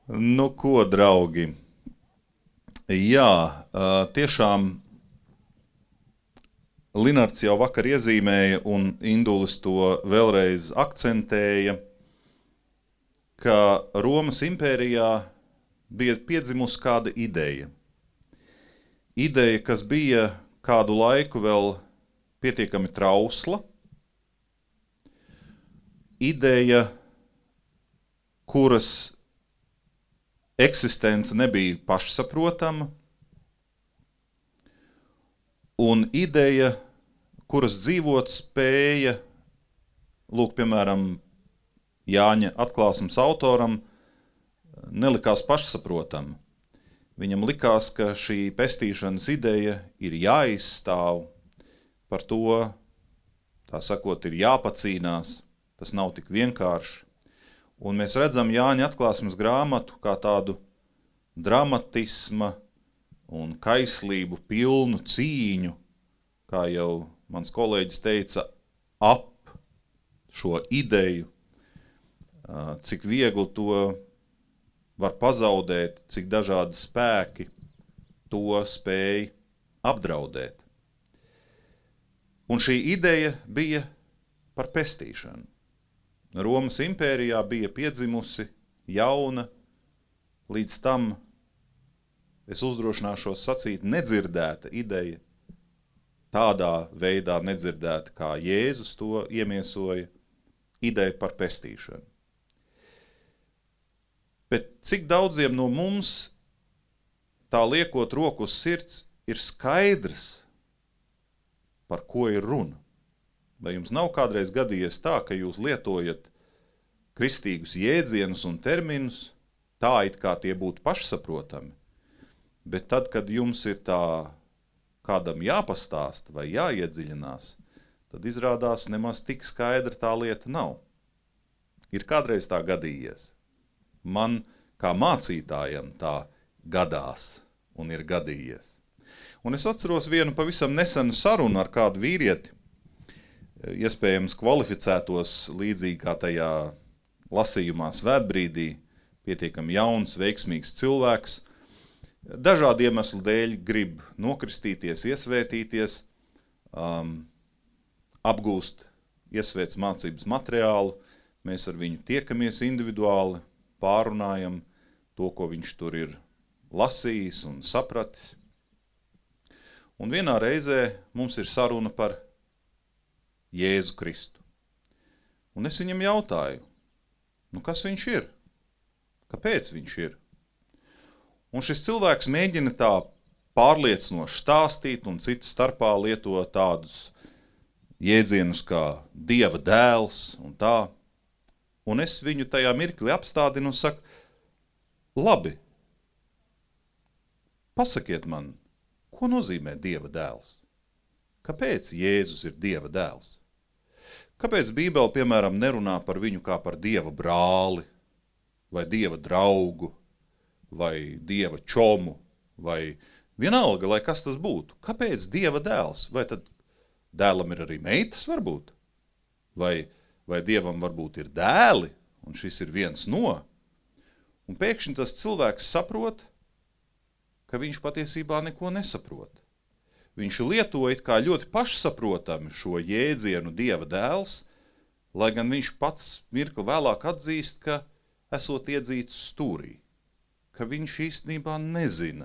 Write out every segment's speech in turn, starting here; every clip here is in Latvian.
Nu ko, draugi? Jā, tiešām Linards jau vakar iezīmēja un Indulis to vēlreiz akcentēja, ka Romas impērijā bija piedzimusi kāda ideja. Ideja, kas bija kādu laiku vēl pietiekami trausla. Ideja, kuras eksistence nebija pašsaprotama, un ideja, kuras dzīvot spēja, lūk, piemēram, Jāņa atklāsmes autoram, nelikās pašsaprotama. Viņam likās, ka šī pestīšanas ideja ir jāizstāv, par to, tā sakot, ir jāpacīnās, tas nav tik vienkārši. Un mēs redzam Jāņa atklāsmes grāmatu kā tādu dramatisma un kaislību pilnu cīņu, kā jau mans kolēģis teica, ap šo ideju, cik viegli to var pazaudēt, cik dažādi spēki to spēj apdraudēt. Un šī ideja bija par pestīšanu. Romas impērijā bija piedzimusi jauna, līdz tam, es uzdrošināšos sacīt, nedzirdēta ideja, tādā veidā nedzirdēta, kā Jēzus to iemiesoja, ideja par pestīšanu. Bet cik daudziem no mums, tā liekot roku uz sirds, ir skaidrs, par ko ir runa? Vai jums nav kādreiz gadījies tā, ka jūs lietojat kristīgus jēdzienus un terminus, tā it kā tie būtu pašsaprotami, bet tad, kad jums ir tā kādam jāpastāst vai jāiedziļinās, tad izrādās nemaz tik skaidra tā lieta nav. Ir kādreiz tā gadījies. Man kā mācītājam tā gadās un ir gadījies. Un es atceros vienu pavisam nesenu sarunu ar kādu vīrieti, iespējams kvalificētos līdzīgi kā tajā lasījumā Svētbrīdī, pietiekami jauns, veiksmīgs cilvēks, dažādu iemeslu dēļ grib nokristīties, iesvētīties, apgūst iesvētas mācības materiālu, mēs ar viņu tiekamies individuāli, pārunājam to, ko viņš tur ir lasījis un sapratis. Un vienā reizē mums ir saruna par Jēzu Kristu. Un es viņam jautāju, kas viņš ir? Kāpēc viņš ir? Un šis cilvēks mēģina tā pārliecinoši stāstīt un citu starpā lieto tādus jēdzienus kā Dieva dēls un tā. Un es viņu tajā mirkli apstādinu un saku, labi, pasakiet man, ko nozīmē Dieva dēls? Kāpēc Jēzus ir Dieva dēls? Kāpēc Bībele, piemēram, nerunā par viņu kā par Dieva brāli, vai Dieva draugu, vai Dieva čomu, vai vienalga, lai kas tas būtu? Kāpēc Dieva dēls? Vai tad dēlam ir arī meitas varbūt? Vai Dievam varbūt ir dēli, un šis ir viens no? Un pēkšņi tas cilvēks saprot, ka viņš patiesībā neko nesaprot. Viņš lietoja kā ļoti pašsaprotami šo jēdzienu Dieva dēls, lai gan viņš pats mirkli vēlāk atzīst, ka esot iedzīts stūrī, ka viņš īstenībā nezina,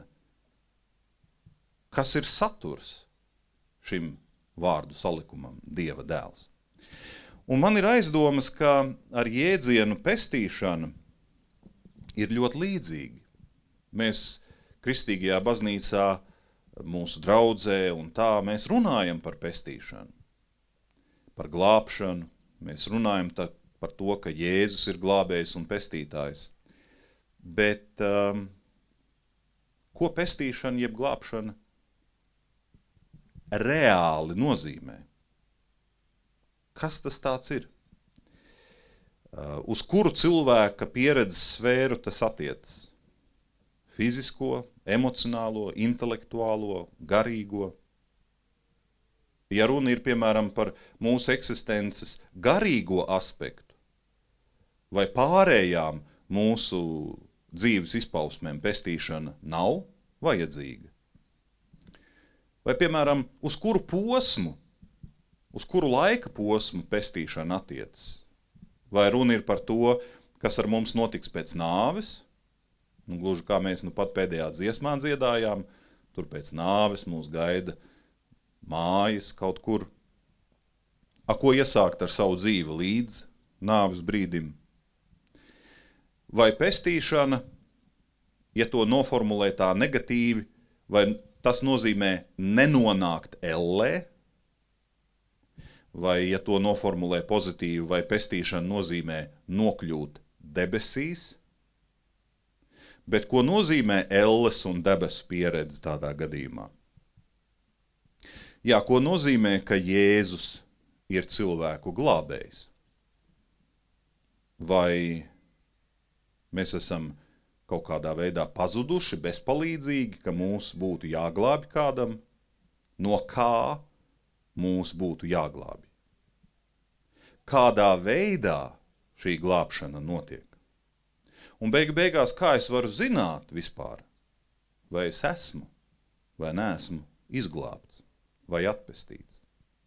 kas ir saturs šim vārdu salikumam Dieva dēls. Un man ir aizdomas, ka ar jēdzienu pestīšana ir ļoti līdzīgi. Mēs kristīgajā baznīcā, mūsu draudzē un tā, mēs runājam par pestīšanu, par glābšanu, mēs runājam par to, ka Jēzus ir glābējs un pestītājs. Bet ko pestīšana jeb glābšana reāli nozīmē? Kas tas tāds ir? Uz kuru cilvēka pieredzes sfēru tas attiecas? Fizisko, emocionālo, intelektuālo, garīgo. Ja runa ir, piemēram, par mūsu eksistences garīgo aspektu vai pārējām mūsu dzīves izpausmēm pestīšana nav vajadzīga? Vai, piemēram, uz kuru posmu, uz kuru laika posmu pestīšana attiecas? Vai runa ir par to, kas ar mums notiks pēc nāves? Nu, gluži kā mēs nu pat pēdējā dziesmā dziedājām, tur pēc nāves mūs gaida mājas kaut kur. Ko iesākt ar savu dzīvi līdz nāves brīdim? Vai pestīšana, ja to noformulē tā negatīvi, vai tas nozīmē nenonākt ellē? Vai, ja to noformulē pozitīvi, vai pestīšana nozīmē nokļūt debesīs? Bet ko nozīmē elles un debesu pieredze tādā gadījumā? Jā, ko nozīmē, ka Jēzus ir cilvēku glābējs? Vai mēs esam kaut kādā veidā pazuduši, bezpalīdzīgi, ka mūs būtu jāglābi kādam? No kā mūs būtu jāglābi? Kādā veidā šī glābšana notiek? Un beigās, kā es varu zināt vispār, vai es esmu vai neesmu izglābts vai atpestīts?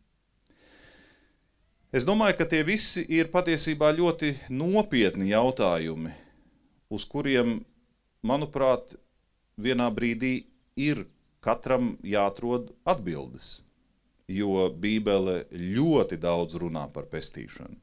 Es domāju, ka tie visi ir patiesībā ļoti nopietni jautājumi, uz kuriem, manuprāt, vienā brīdī ir katram jāatrod atbildes, jo Bībele ļoti daudz runā par pestīšanu.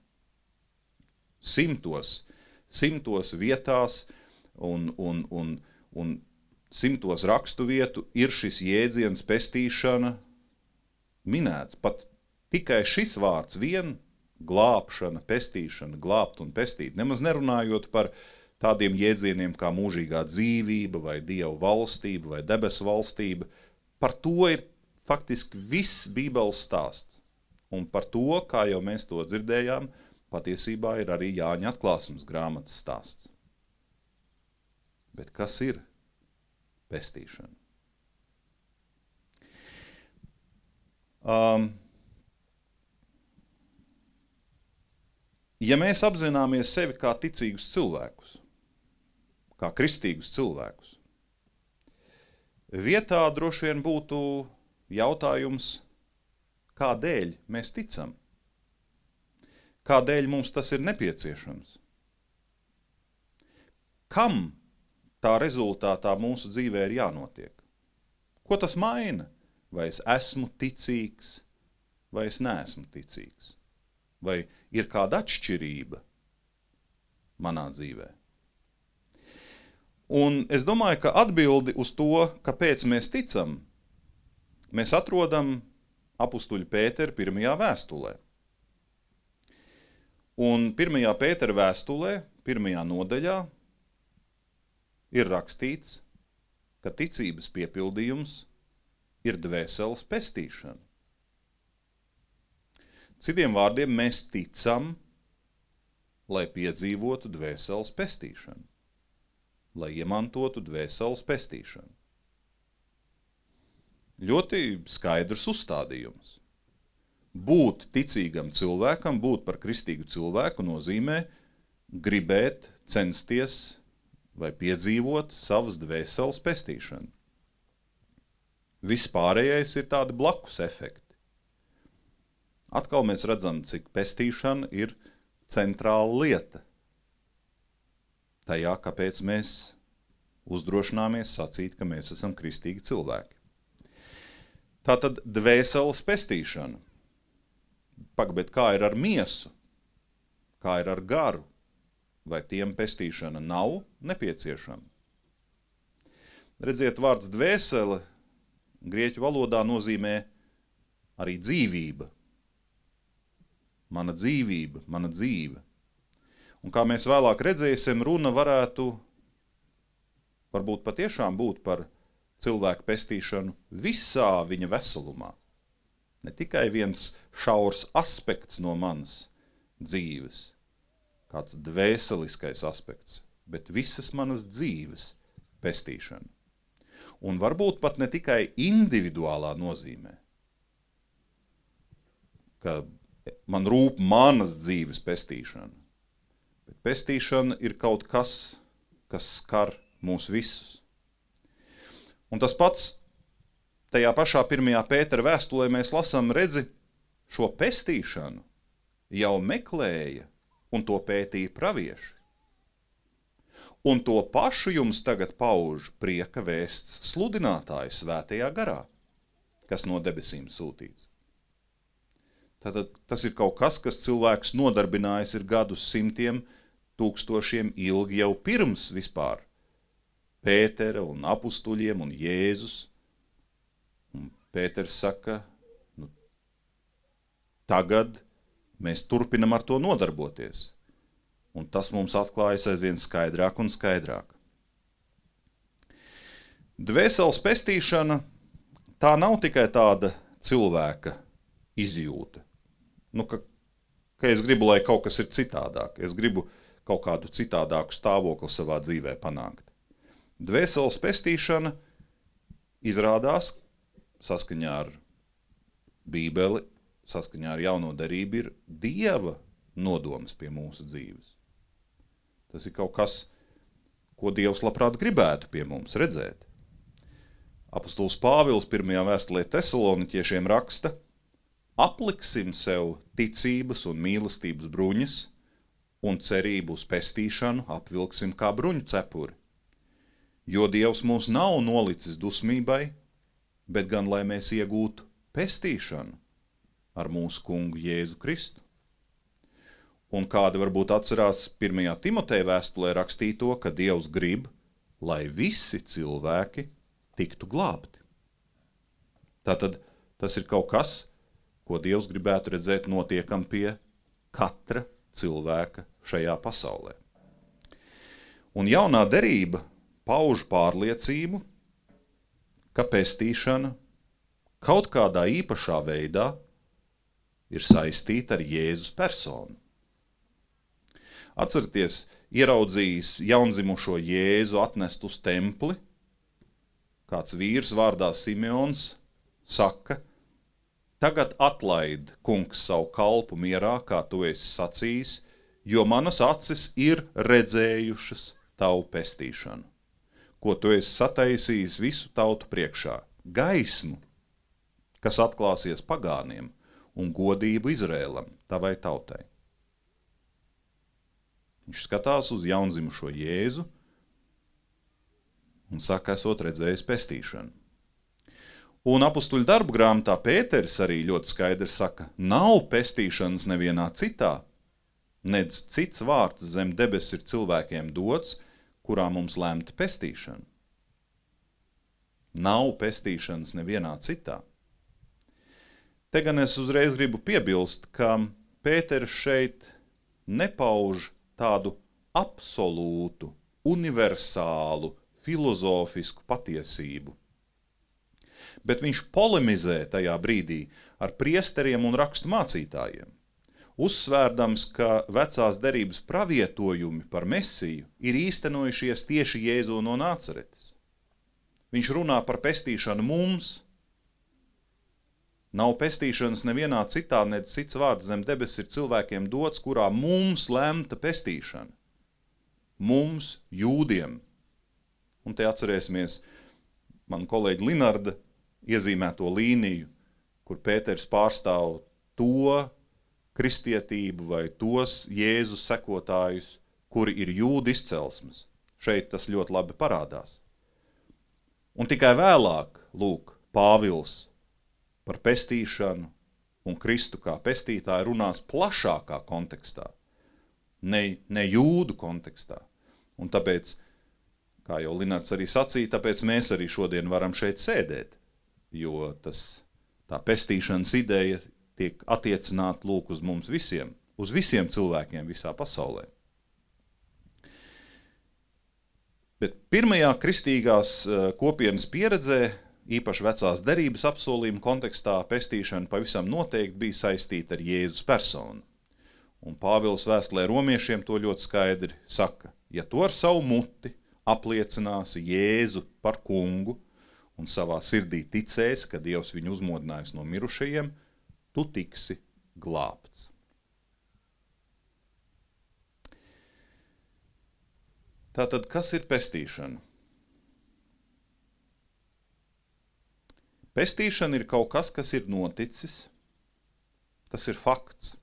Simtos vietās un simtos rakstu vietu ir šis jēdziens pestīšana minēts. Pat tikai šis vārds vien, glābšana, pestīšana, glābt un pestīt, nemaz nerunājot par tādiem jēdzieniem kā mūžīgā dzīvība vai Dievu valstība vai debesu valstība. Par to ir faktiski viss Bībeles stāsts. Un par to, kā jau mēs to dzirdējām, patiesībā ir arī Jāņa atklāsmes grāmatas stāsts. Bet kas ir pestīšana? Ja mēs apzināmies sevi kā ticīgus cilvēkus, kā kristīgus cilvēkus, vietā droši vien būtu jautājums, kādēļ mēs ticam? Kādēļ mums tas ir nepieciešams? Kam tā rezultātā mūsu dzīvē ir jānotiek? Ko tas maina? Vai es esmu ticīgs, vai es neesmu ticīgs? Vai ir kāda atšķirība manā dzīvē? Un es domāju, ka atbildi uz to, kāpēc mēs ticam, mēs atrodam apustuļa Pētera 1. vēstulē. Un 1. Pētera vēstulē, 1. nodaļā, ir rakstīts, ka ticības piepildījums ir dvēseles pestīšana. Citiem vārdiem, mēs ticam, lai piedzīvotu dvēseles pestīšanu, lai iemantotu dvēseles pestīšanu. Ļoti skaidrs uzstādījums. Būt ticīgam cilvēkam, būt par kristīgu cilvēku nozīmē gribēt, censties vai piedzīvot savas dvēseles pestīšanu. Viss pārējais ir tādi blakus efekti. Atkal mēs redzam, cik pestīšana ir centrāla lieta tajā, kāpēc mēs uzdrošināmies sacīt, ka mēs esam kristīgi cilvēki. Tātad dvēseles pestīšana. Bet kā ir ar miesu? Kā ir ar garu? Vai tiem pestīšana nav nepieciešama? Redziet, vārds dvēsele grieķu valodā nozīmē arī dzīvība. Mana dzīvība, mana dzīve. Un kā mēs vēlāk redzēsim, runa varētu varbūt patiešām būt par cilvēku pestīšanu visā viņa veselumā. Ne tikai viens šaurs aspekts no manas dzīves, kāds dvēseliskais aspekts, bet visas manas dzīves pestīšana. Un varbūt pat ne tikai individuālā nozīmē, ka man rūp manas dzīves pestīšana, bet pestīšana ir kaut kas, kas skar mūs visus. Un tas pats tajā pašā 1. Pētera vēstulē mēs lasām, redzi, šo pestīšanu jau meklēja un to pētīja pravieši. Un to pašu jums tagad pauž prieka vēsts sludinātājs svētajā garā, kas no debesīm sūtīts. Tātad tas ir kaut kas, kas cilvēks nodarbinājis ir gadus simtiem, tūkstošiem ilgi jau pirms vispār Pētera un apustuļiem un Jēzus. Un Pēters saka, tagad mēs turpinam ar to nodarboties. Un tas mums atklājas aizvien skaidrāk un skaidrāk. Dvēseles pestīšana, tā nav tikai tāda cilvēka izjūta. Ka es gribu, lai kaut kas ir citādāk. Es gribu kaut kādu citādāku stāvokli savā dzīvē panākt. Dvēseles pestīšana izrādās saskaņā ar Bībeli, saskaņā ar jauno derību ir Dieva nodoms pie mūsu dzīves. Tas ir kaut kas, ko Dievs labprāt gribētu pie mums redzēt. Apostols Pāvils 1. vēstulē Tesaloniķiešiem raksta: apliksim sev ticības un mīlestības bruņas un cerību uz pestīšanu apvilksim kā bruņu cepuri. Jo Dievs mūs nav nolicis dusmībai, bet gan lai mēs iegūtu pestīšanu ar mūsu kungu Jēzu Kristu. Un kādi varbūt atcerās 1. Timoteja vēstulē rakstīto, ka Dievs grib, lai visi cilvēki tiktu glābti. Tātad tas ir kaut kas, ko Dievs gribētu redzēt notiekam pie katra cilvēka šajā pasaulē. Un jaunā derība pauž pārliecību, ka pestīšana kaut kādā īpašā veidā ir saistīta ar Jēzus personu. Atcerieties, ieraudzījis jaundzimušo Jēzu atnest uz templi, kāds vīrs vārdā Simeons saka: tagad atlaid, kungs, savu kalpu mierā, kā tu esi sacījis, jo manas acis ir redzējušas tavu pestīšanu, ko tu esi sataisījis visu tautu priekšā, gaismu, kas atklāsies pagāniem, un godību Izrēlam, tavai tautai. Viņš skatās uz jaundzimušo Jēzu un saka, esot redzējis pestīšanu. Un apustuļu darbu grāmatā Pēteris arī ļoti skaidri saka, nav pestīšanas nevienā citā, nedz cits vārds zem debes ir cilvēkiem dots, kurā mums lemta pestīšana. Nav pestīšanas nevienā citā. Te gan es uzreiz gribu piebilst, ka Pēteris šeit nepauž tādu absolūtu, universālu, filozofisku patiesību. Bet viņš polemizē tajā brīdī ar priesteriem un rakstu mācītājiem, uzsvērdams, ka vecās derības pravietojumi par Mesiju ir īstenojušies tieši Jēzu no Nācaretes. Viņš runā par pestīšanu mums. Nav pestīšanas nevienā citā, nedz cits vārds zem debes ir cilvēkiem dots, kurā mums lemta pestīšana. Mums, jūdiem. Un te atcerēsimies man kolēģi Linarda iezīmēto līniju, kur Pēters pārstāv to kristietību vai tos Jēzus sekotājus, kuri ir jūdu izcelsmes. Šeit tas ļoti labi parādās. Un tikai vēlāk, lūk, Pāvils par pestīšanu un Kristu kā pestītāju runās plašākā kontekstā, ne jūdu kontekstā. Un tāpēc, kā jau Linards arī sacīja, tāpēc mēs arī šodien varam šeit sēdēt, jo tā pestīšanas ideja tiek attiecināta lūk uz mums visiem, uz visiem cilvēkiem visā pasaulē. Bet pirmajā kristīgās kopienas pieredzē, īpaši vecās derības apsolījuma kontekstā, pestīšana pavisam noteikti bija saistīta ar Jēzus personu. Un Pāvils vēstulē romiešiem to ļoti skaidri saka, ja tu ar savu muti apliecināsi Jēzu par kungu un savā sirdī ticēsi, ka Dievs viņu uzmodinājis no mirušajiem, tu tiksi glābts. Tātad, kas ir pestīšana? Pestīšana ir kaut kas, kas ir noticis. Tas ir fakts.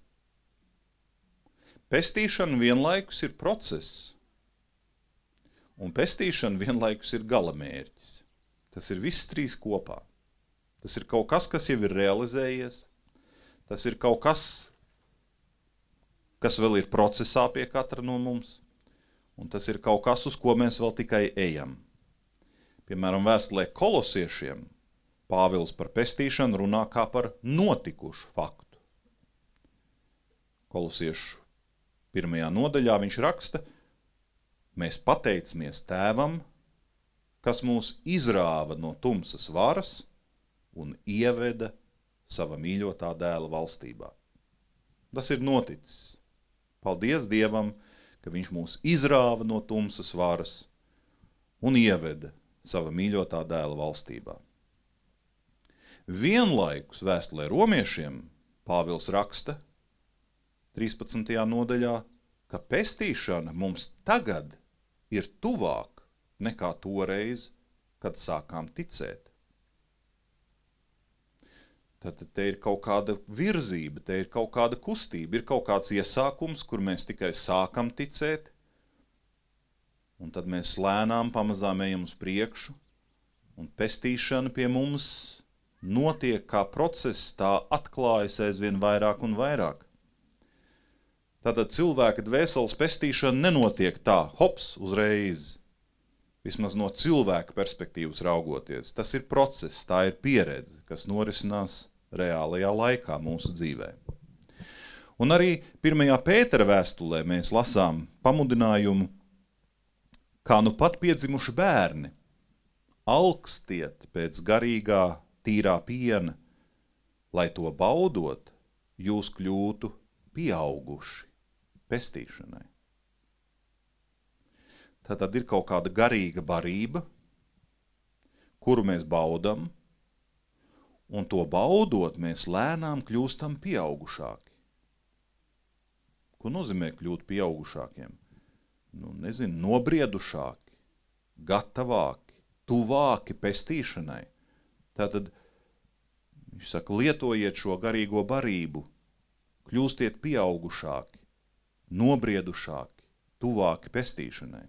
Pestīšana vienlaikus ir process. Un pestīšana vienlaikus ir galamērķis. Tas ir viss trīs kopā. Tas ir kaut kas, kas jau ir realizējies. Tas ir kaut kas, kas vēl ir procesā pie katra no mums. Un tas ir kaut kas, uz ko mēs vēl tikai ejam. Piemēram, vēstulē Kolosiešiem Pāvils par pestīšanu runā kā par notikušu faktu. Kolosiešu 1. nodaļā viņš raksta: mēs pateicamies Tēvam, kas mūs izrāva no tumsas varas un ieveda sava mīļotā dēla valstībā. Tas ir noticis. Paldies Dievam, ka viņš mūs izrāva no tumsas varas un ieveda sava mīļotā dēla valstībā. Vienlaikus vēstulē romiešiem Pāvils raksta 13. nodaļā, ka pestīšana mums tagad ir tuvāk nekā toreiz, kad sākām ticēt. Tad te ir kaut kāda virzība, te ir kaut kāda kustība, ir kaut kāds iesākums, kur mēs tikai sākam ticēt, un tad mēs lēnām pamazām ejam uz priekšu, un pestīšana pie mums notiek kā process, tā atklājas aizvien vairāk un vairāk. Tātad cilvēka dvēseles pestīšana nenotiek tā, hops, uzreiz. Vismaz no cilvēka perspektīvas raugoties. Tas ir process, tā ir pieredze, kas norisinās reālajā laikā mūsu dzīvē. Un arī 1. Pētera vēstulē mēs lasām pamudinājumu, kā nu pat piedzimuši bērni, alkstiet pēc garīgā, tīrā piena, lai to baudot, jūs kļūtu pieauguši pestīšanai. Tātad ir kaut kāda garīga barība, kuru mēs baudam, un to baudot mēs lēnām kļūstam pieaugušāki. Ko nozīmē kļūt pieaugušākiem? Nobriedušāki, gatavāki, tuvāki pestīšanai. Tātad, viņš saka, lietojiet šo garīgo barību, kļūstiet pieaugušāki, nobriedušāki, tuvāki pestīšanai.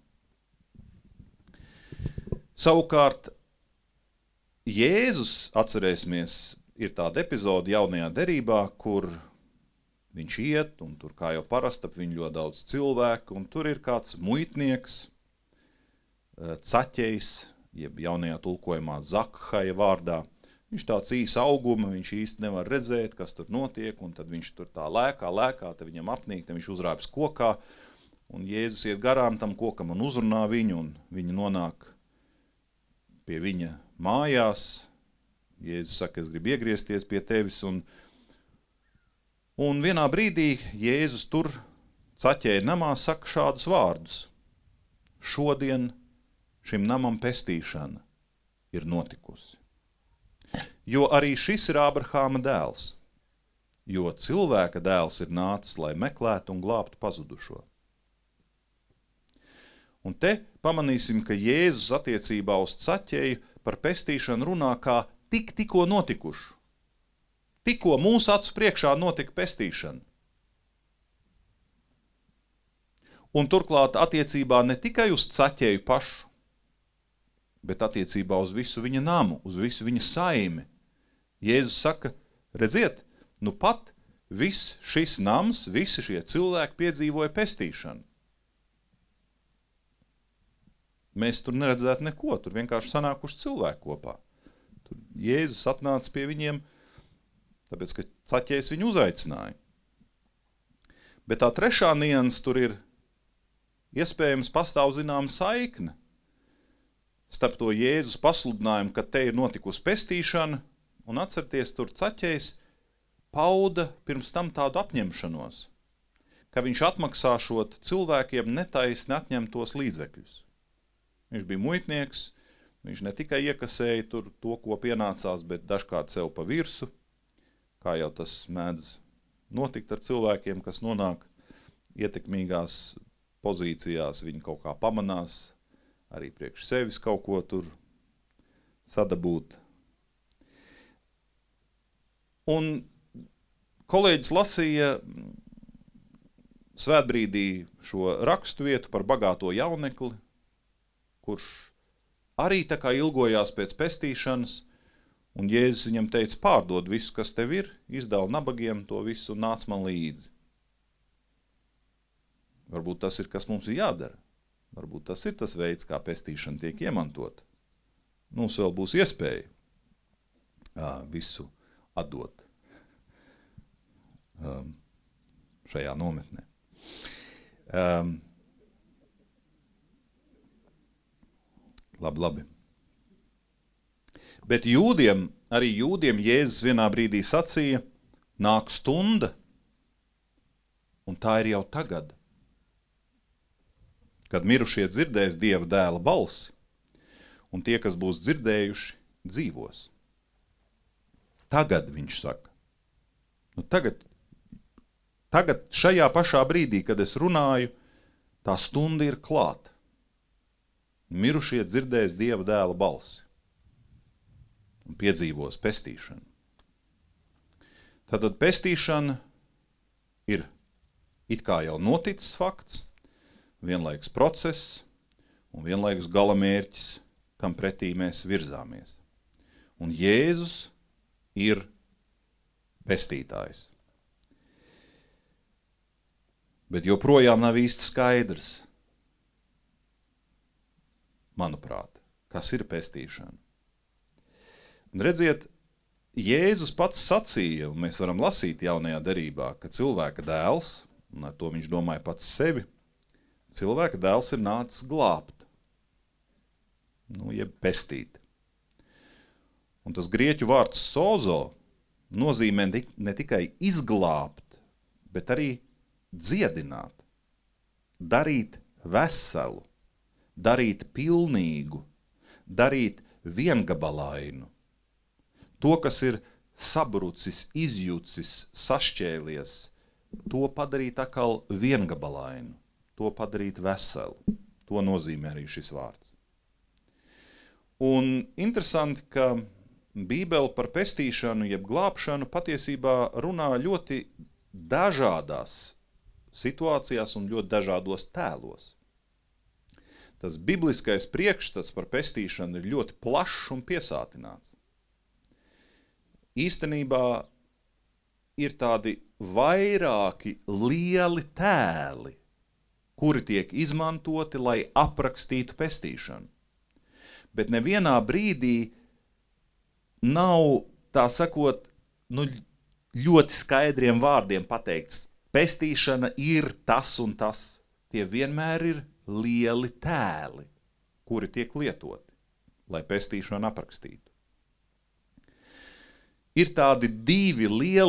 Savukārt, Jēzus, atcerēsimies, ir tāda epizode jaunajā derībā, kur viņš iet, un tur kā jau parasti ap viņu ļoti daudz cilvēku, un tur ir kāds muitnieks, Caķejs, jeb jaunajā tulkojumā Zakhaja vārdā. Viņš tāds īs auguma, viņš īsti nevar redzēt, kas tur notiek, un tad viņš tur tā lēkā, tad viņam apnīk, tad viņš uzrāpjas kokā, un Jēzus iet garām tam kokam un uzrunā viņu, un viņi nonāk pie viņa mājās. Jēzus saka, es gribu iegriezties pie tevis, un vienā brīdī Jēzus tur Caķeja namā saka šādus vārdus: šodien šim namam pestīšana ir notikusi. Jo arī šis ir Ābrahāma dēls, jo cilvēka dēls ir nācis, lai meklētu un glābtu pazudušo. Un te pamanīsim, ka Jēzus attiecībā uz Caķeju par pestīšanu runā kā tikko notikušu. Tikko mūsu acu priekšā notika pestīšana. Un turklāt attiecībā ne tikai uz Caķeju pašu, bet attiecībā uz visu viņa namu, uz visu viņa saimi. Jēzus saka, redziet, nu pat viss šis nams, visi šie cilvēki piedzīvoja pestīšanu. Mēs tur neredzētu neko, tur vienkārši sanākuši cilvēki kopā. Tur Jēzus atnāca pie viņiem, tāpēc, ka Caķejs viņu uzaicināja. Bet tā trešā nianse tur ir iespējams pastāv zināma saikne starp to Jēzus pasludinājumu, ka te ir notikusi pestīšana, un atcerieties, tur Caķejs pauda pirms tam tādu apņemšanos, ka viņš atmaksāšot cilvēkiem netaisni atņemtos līdzekļus. Viņš bija muitnieks, viņš ne tikai iekasēja tur to, ko pienācās, bet dažkārt sev pa virsu, kā jau tas mēdz notikt ar cilvēkiem, kas nonāk ietekmīgās pozīcijās viņi kaut kā pamanās, arī priekš sevis kaut ko tur sadabūt. Un kolēģis lasīja svētbrīdī šo rakstu vietu par bagāto jaunekli, kurš arī tā kā ilgojās pēc pestīšanas, un Jēzus viņam teica, pārdod visu, kas tev ir, izdala nabagiem to visu un nāc man līdzi. Varbūt tas ir, kas mums ir jādara. Varbūt tas ir tas veids, kā pestīšana tiek iemantot. Mums vēl būs iespēja visu atdot šajā nometnē. Labi. Bet arī jūdiem Jēzus vienā brīdī sacīja, nāk stunda, un tā ir jau tagad, kad mirušie dzirdēs Dieva dēla balsi, un tie, kas būs dzirdējuši, dzīvos. Tagad, viņš saka. Tagad šajā pašā brīdī, kad es runāju, tā stunda ir klāta. Mirušie dzirdēs Dieva dēla balsi un piedzīvos pestīšanu. Tātad pestīšana ir it kā jau noticis fakts, vienlaikus process un vienlaikus galamērķis, kam pretī mēs virzāmies. Un Jēzus ir pestītājs. Bet joprojām nav īsti skaidrs, manuprāt, kas ir pestīšana. Un redziet, Jēzus pats sacīja, un mēs varam lasīt jaunajā derībā, ka cilvēka dēls, un ar to viņš domāja pats sevi, cilvēka dēls ir nācis glābt, jeb pestīt. Un tas grieķu vārds sozo nozīmē ne tikai izglābt, bet arī dziedināt, darīt veselu, darīt pilnīgu, darīt viengabalainu. To, kas ir sabrucis, izjucis, sašķēlies, to padarīt atkal viengabalainu, to padarīt veselu. To nozīmē arī šis vārds. Un interesanti, ka Bībele par pestīšanu, jeb glābšanu patiesībā runā ļoti dažādās situācijās un ļoti dažādos tēlos. Tas bibliskais priekšstats par pestīšanu ir ļoti plašs un piesātināts. Īstenībā ir tādi vairāki lieli tēli, kuri tiek izmantoti, lai aprakstītu pestīšanu. Bet nevienā brīdī nav, tā sakot, ļoti skaidriem vārdiem pateikts, pestīšana ir tas un tas. Tie vienmēr ir lieli tēli, kuri tiek lietoti, lai pestīšanu aprakstītu. Ir tādi divi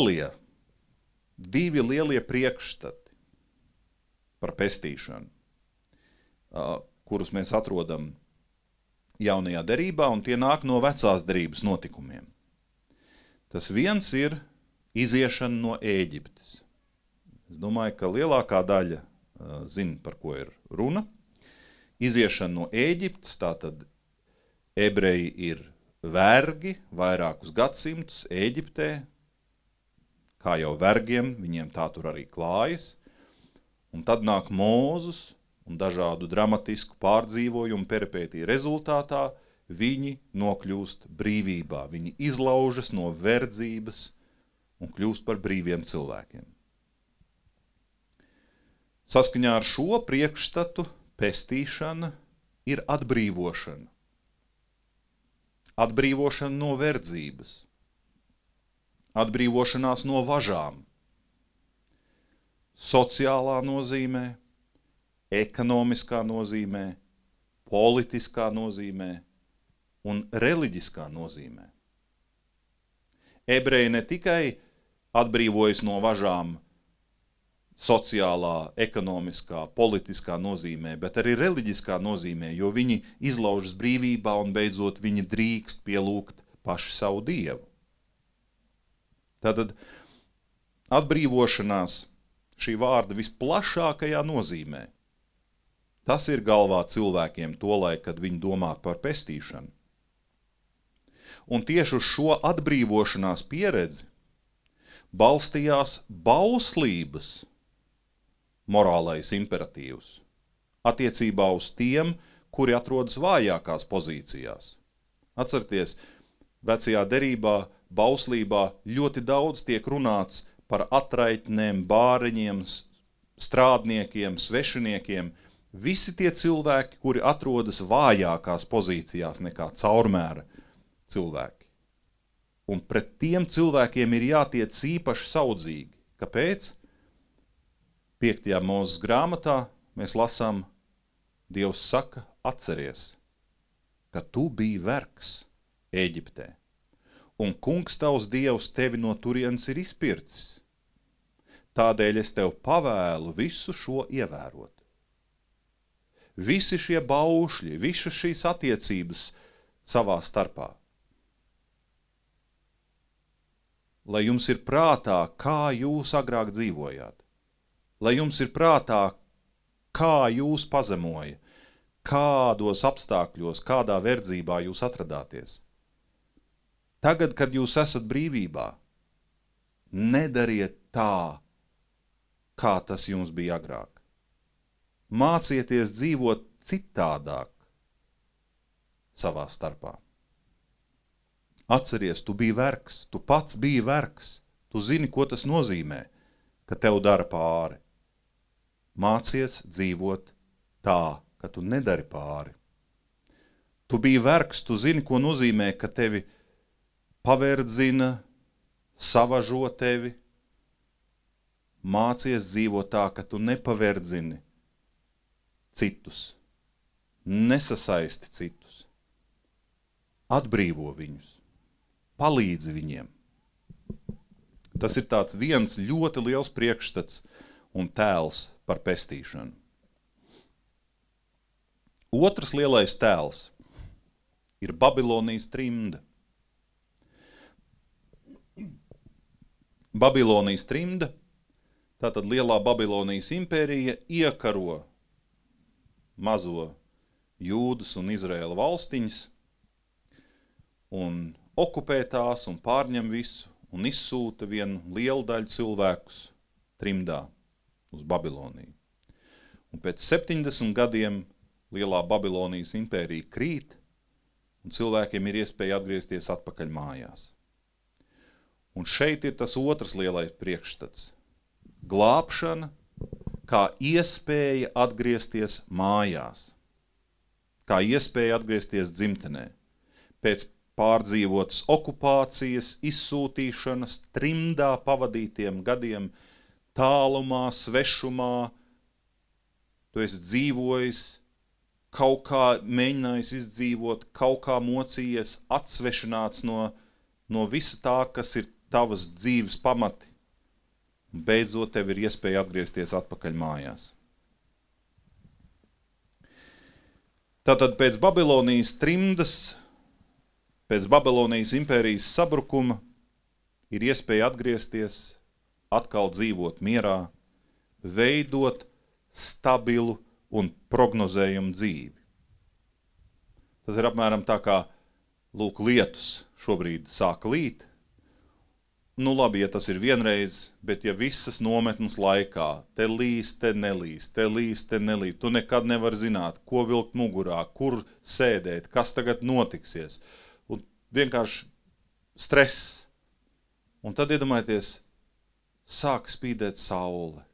lielie priekšstati par pestīšanu, kurus mēs atrodam jaunajā derībā, un tie nāk no vecās derības notikumiem. Tas viens ir iziešana no Ēģiptes. Es domāju, ka lielākā daļa zina, par ko ir runa. Iziešana no Ēģiptes, tātad ebreji ir vergi vairākus gadsimtus Ēģiptē, kā jau vergiem, viņiem tā tur arī klājas, un tad nāk Mūzus, un dažādu dramatisku pārdzīvojumu peripētiju rezultātā viņi nokļūst brīvībā. Viņi izlaužas no verdzības un kļūst par brīviem cilvēkiem. Saskaņā ar šo priekšstatu pestīšana ir atbrīvošana. Atbrīvošana no verdzības. Atbrīvošanās no važām. Sociālā nozīmē, ekonomiskā nozīmē, politiskā nozīmē un reliģiskā nozīmē. Ebreji ne tikai atbrīvojas no važām sociālā, ekonomiskā, politiskā nozīmē, bet arī reliģiskā nozīmē, jo viņi izlaužas brīvībā un beidzot viņi drīkst pielūgt paši savu Dievu. Tātad atbrīvošanās šī vārda visplašākajā nozīmē Tas ir galvā cilvēkiem tolaik, kad viņi domā par pestīšanu. Un tieši uz šo atbrīvošanās pieredzi balstījās bauslības morālais imperatīvs attiecībā uz tiem, kuri atrodas vājākās pozīcijās. Atcerieties, vecajā derībā, bauslībā ļoti daudz tiek runāts par atraitnēm, bāreņiem, strādniekiem, svešiniekiem, visi tie cilvēki, kuri atrodas vājākās pozīcijās nekā caurmēra cilvēki. Un pret tiem cilvēkiem ir jātiec īpaši saudzīgi. Kāpēc? 5. Mūzes grāmatā mēs lasām, Dievs saka, atceries, ka tu biji vergs Ēģiptē, un kungs tavs Dievs tevi no turienes ir izpircis. Tādēļ es tev pavēlu visu šo ievērot. Visi šie baušļi, visas šīs attiecības savā starpā. Lai jums ir prātā, kā jūs agrāk dzīvojāt. Lai jums ir prātā, kā jūs pazemoja, kādos apstākļos, kādā verdzībā jūs atradāties. Tagad, kad jūs esat brīvībā, nedariet tā, kā tas jums bija agrāk. Mācieties dzīvot citādāk savā starpā. Atceries, tu biji vergs, tu pats biji vergs, tu zini, ko tas nozīmē, ka tev dara pāri. Mācies dzīvot tā, ka tu nedari pāri. Tu biji vergs, tu zini, ko nozīmē, ka tevi paverdzina, savažo tevi. Mācies dzīvot tā, ka tu nepaverdzini citus, nesasaisti citus. Atbrīvo viņus, palīdzi viņiem. Tas ir tāds viens ļoti liels priekšstats un tēls par pestīšanu. Otrs lielais tēls ir Babilonijas trimda. Babilonijas trimda, tātad lielā Babilonijas impērija, iekaro mazo Jūdas un Izraēla valstiņas un okupē tās un pārņem visu un izsūta vienu lielu daļu cilvēkus trimdā uz Babiloniju. Un pēc 70 gadiem lielā Babilonijas impērija krīt un cilvēkiem ir iespēja atgriezties atpakaļ mājās. Un šeit ir tas otrs lielais priekšstats. Glābšana kā iespēja atgriezties mājās, kā iespēja atgriezties dzimtenē, pēc pārdzīvotas okupācijas, izsūtīšanas, trimdā pavadītiem gadiem, tālumā, svešumā, tu esi dzīvojis, kaut kā mēģinājis izdzīvot, kaut kā mocījies, atsvešināts no visa tā, kas ir tavas dzīves pamati. Beidzot, tev ir iespēja atgriezties atpakaļ mājās. Tātad pēc Babilonijas trimdas, pēc Babilonijas impērijas sabrukuma ir iespēja atgriezties, atkal dzīvot mierā, veidot stabilu un prognozējumu dzīvi. Tas ir apmēram tā kā, lūk, lietus šobrīd sāk līt. Nu labi, ja tas ir vienreiz, bet ja visas nometnes laikā te līs, te nelīs, te līs, te nelīs, tu nekad nevar zināt, ko vilkt mugurā, kur sēdēt, kas tagad notiksies. Un vienkārši stress. Un tad iedomājieties, sāk spīdēt saule.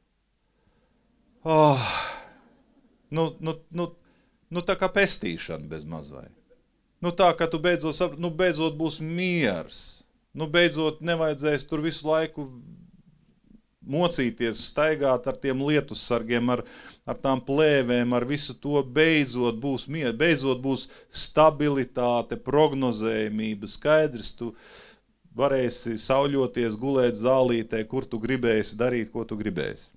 Nu tā kā pestīšana bez mazvai. Nu tā, ka tu beidzot būs miers. Nu beidzot nevajadzēs tur visu laiku mocīties, staigāt ar tiem lietussargiem, ar tām plēvēm, ar visu to. Beidzot būs miers, beidzot būs stabilitāte, prognozējumība, skaidrs, tu varēsi sauļoties, gulēt zālītē, kur tu gribēsi, darīt, ko tu gribēsi.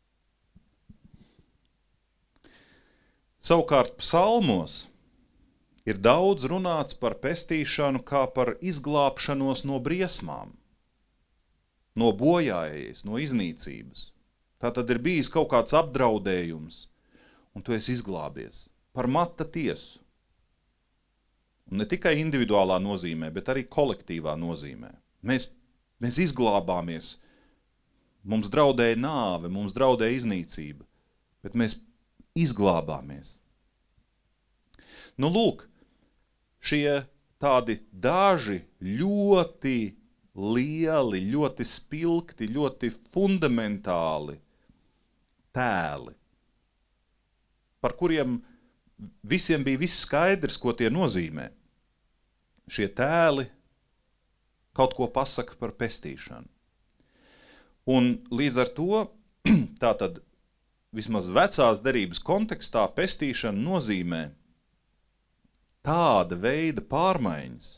Savukārt psalmos ir daudz runāts par pestīšanu kā par izglābšanos no briesmām, no bojājējas, no iznīcības. Tā tad ir bijis kaut kāds apdraudējums. un tu esi izglābies par mata tiesu. Un ne tikai individuālā nozīmē, bet arī kolektīvā nozīmē. Mēs izglābāmies. Mums draudēja nāve, mums draudēja iznīcība, bet mēs izglābāmies. Nu, lūk, šie tādi daži ļoti lieli, ļoti spilgti, ļoti fundamentāli tēli, par kuriem visiem bija viss skaidrs, ko tie nozīmē. Šie tēli kaut ko pasaka par pestīšanu. Un līdz ar to, tātad vismaz vecās derības kontekstā, pestīšana nozīmē tāda veida pārmaiņas,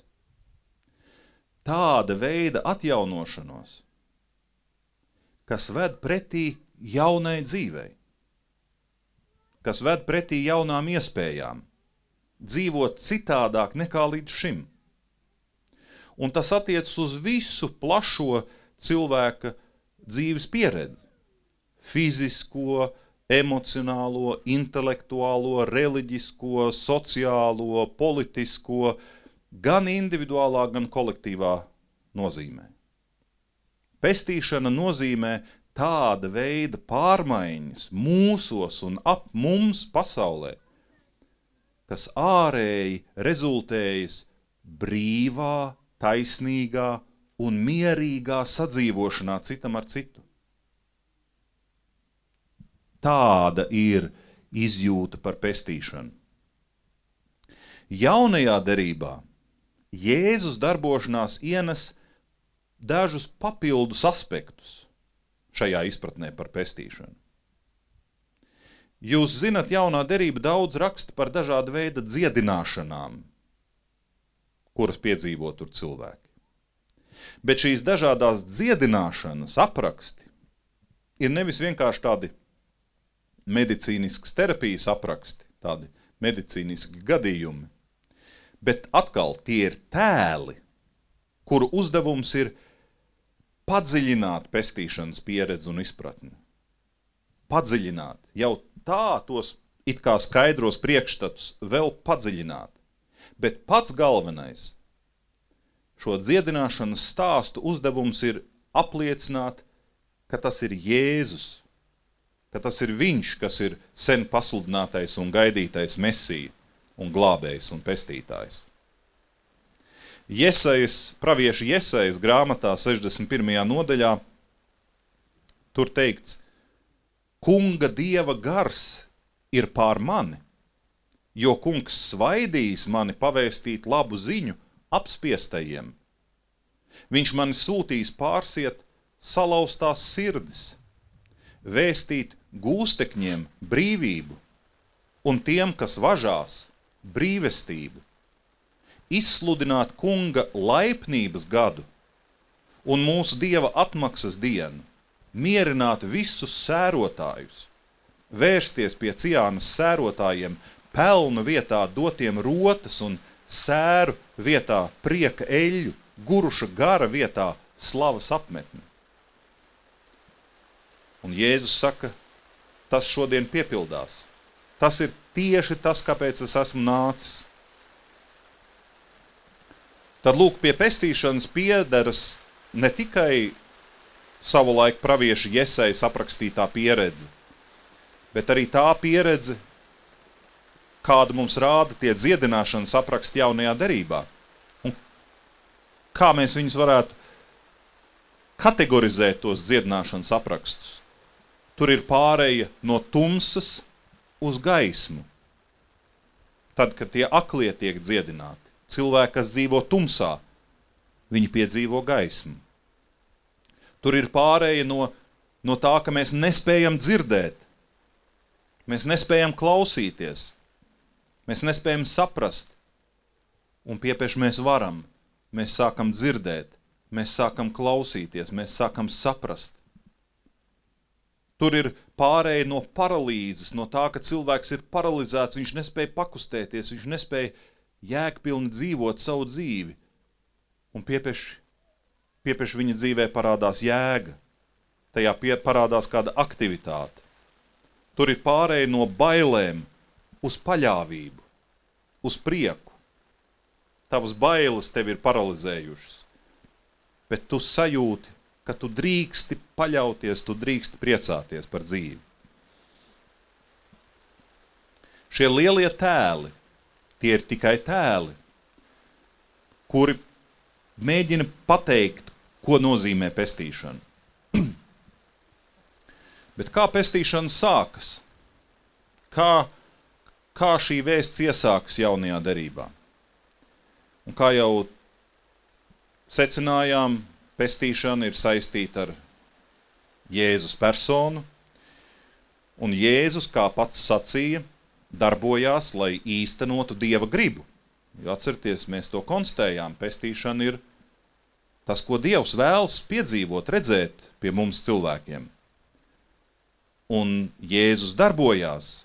tāda veida atjaunošanos, kas ved pretī jaunai dzīvei, kas ved pretī jaunām iespējām, dzīvot citādāk nekā līdz šim. Un tas attiec uz visu plašo cilvēka dzīves pieredzi. Fizisko, emocionālo, intelektuālo, reliģisko, sociālo, politisko, gan individuālā, gan kolektīvā nozīmē. Pestīšana nozīmē tāda veida pārmaiņas mūsos un ap mums pasaulē, kas ārēji rezultējas brīvā, taisnīgā un mierīgā sadzīvošanā citam ar citu. Tāda ir izjūta par pestīšanu. Jaunajā derībā Jēzus darbošanās ienes dažus papildus aspektus šajā izpratnē par pestīšanu. Jūs zinat, jaunā derība daudz raksta par dažādu veidu dziedināšanām, kuras piedzīvo tur cilvēki. Bet šīs dažādās dziedināšanas apraksti ir nevis vienkārši tādi medicīniskas terapijas apraksti, tādi medicīniski gadījumi, bet atkal tie ir tēli, kuru uzdevums ir padziļināt pestīšanas pieredzi un izpratni. Padziļināt, jau tā tos it kā skaidros priekšstatus vēl padziļināt. Bet pats galvenais, šo dziedināšanas stāstu uzdevums ir apliecināt, ka tas ir Jēzus, ka tas ir viņš, kas ir sen pasludinātais un gaidītais Mesija un glābējs un pestītājs. Pravieša Jesajas grāmatā 61. nodaļā tur teikts: Kunga Dieva gars ir pār mani, jo kungs svaidījis mani pavēstīt labu ziņu apspiestajiem. Viņš mani sūtīs pārsiet salauztās sirdis, vēstīt gūstekņiem brīvību un tiem, kas važās, brīvestību, izsludināt kunga laipnības gadu un mūsu Dieva atmaksas dienu, mierināt visus sērotājus, vērsties pie Ciānas sērotājiem, pelnu vietā dotiem rotas un sēru vietā prieka eļļu, guruša gara vietā slavas apmetni. Un Jēzus saka, tas šodien piepildās. Tas ir tieši tas, kāpēc es esmu nācis. Tad lūk, pie pestīšanas piederas ne tikai savulaik pravieša Jesajas aprakstītā pieredze, bet arī tā pieredze, kādu mums rāda tie dziedināšanas apraksti jaunajā derībā. Un kā mēs viņus varētu kategorizēt tos dziedināšanas aprakstus? Tur ir pāreja no tumsas uz gaismu. Tad, kad tie aklie tiek dziedināti, cilvēki, kas dzīvo tumsā, viņi piedzīvo gaismu. Tur ir pāreja no tā, ka mēs nespējam dzirdēt, mēs nespējam klausīties, mēs nespējam saprast, un piepieši mēs varam. Mēs sākam dzirdēt, mēs sākam klausīties, mēs sākam saprast. Tur ir pārēja no paralīzes, no tā, ka cilvēks ir paralizēts, viņš nespēja pakustēties, viņš nespēja jēgpilni dzīvot savu dzīvi. Un piepieši viņa dzīvē parādās jēga, tajā parādās kāda aktivitāte. Tur ir pārēja no bailēm uz paļāvību, uz prieku. Tavas bailes tevi ir paralizējušas, bet tu sajūti, ka tu drīksti paļauties, tu drīksti priecāties par dzīvi. Šie lielie tēli, tie ir tikai tēli, kuri mēģina pateikt, ko nozīmē pestīšana. Bet kā pestīšana sākas? Kā šī vēsts iesākas jaunajā derībā? Un kā jau secinājām, pestīšana ir saistīta ar Jēzus personu, un Jēzus, kā pats sacīja, darbojās, lai īstenotu Dieva gribu. Jo atcerieties, mēs to konstatējām, pestīšana ir tas, ko Dievs vēlas piedzīvot, redzēt pie mums cilvēkiem. Un Jēzus darbojās,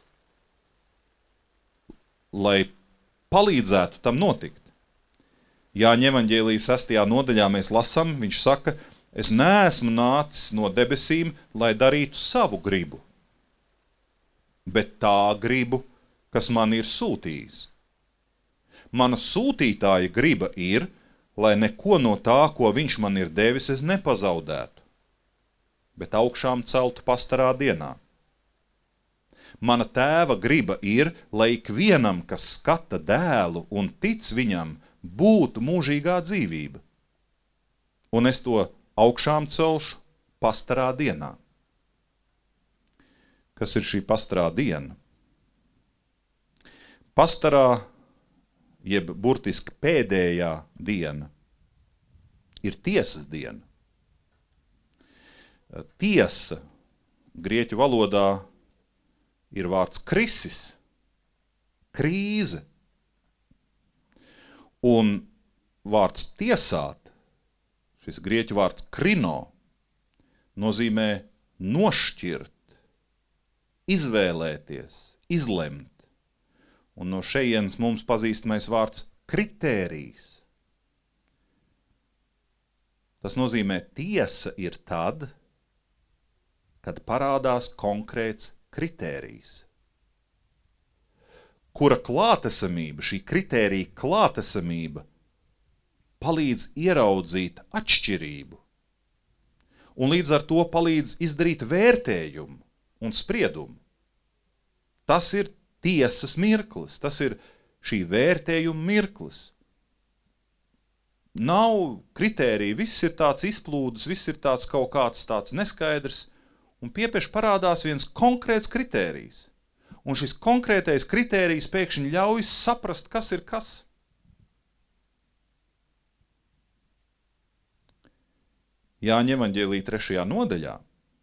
lai palīdzētu tam notikt. Jāņa evaņģēlijas 6. nodaļā mēs lasām, viņš saka, es neesmu nācis no debesīm, lai darītu savu gribu, bet tā gribu, kas man ir sūtījis. Mana sūtītāja griba ir, lai neko no tā, ko viņš man ir devis, es nepazaudētu, bet augšām celtu pastarā dienā. Mana tēva griba ir, lai ikvienam, kas skata dēlu un tic viņam, būtu mūžīgā dzīvība. Un es to augšām celšu pastarā dienā. Kas ir šī pastarā diena? Pastarā, jeb burtiski pēdējā diena, ir tiesas diena. Tiesa grieķu valodā ir vārds krisis, krīze. Un vārds tiesāt, šis grieķu vārds krino, nozīmē nošķirt, izvēlēties, izlemt. Un no šejienes mums pazīstamais vārds kritērijs. Tas nozīmē, tiesa ir tad, kad parādās konkrēts kritērijs, kura klātesamība, šī kritērija klātesamība palīdz ieraudzīt atšķirību un līdz ar to palīdz izdarīt vērtējumu un spriedumu. Tas ir tiesas mirklis, tas ir šī vērtējuma mirklis. Nav kritērija, viss ir tāds izplūdes, viss ir tāds kaut kāds tāds neskaidrs, un piepieši parādās viens konkrēts kritērijs. Un šis konkrētais kritērijs pēkšņi ļauj saprast, kas ir kas. Jāņa evaņģēlija 3. nodaļā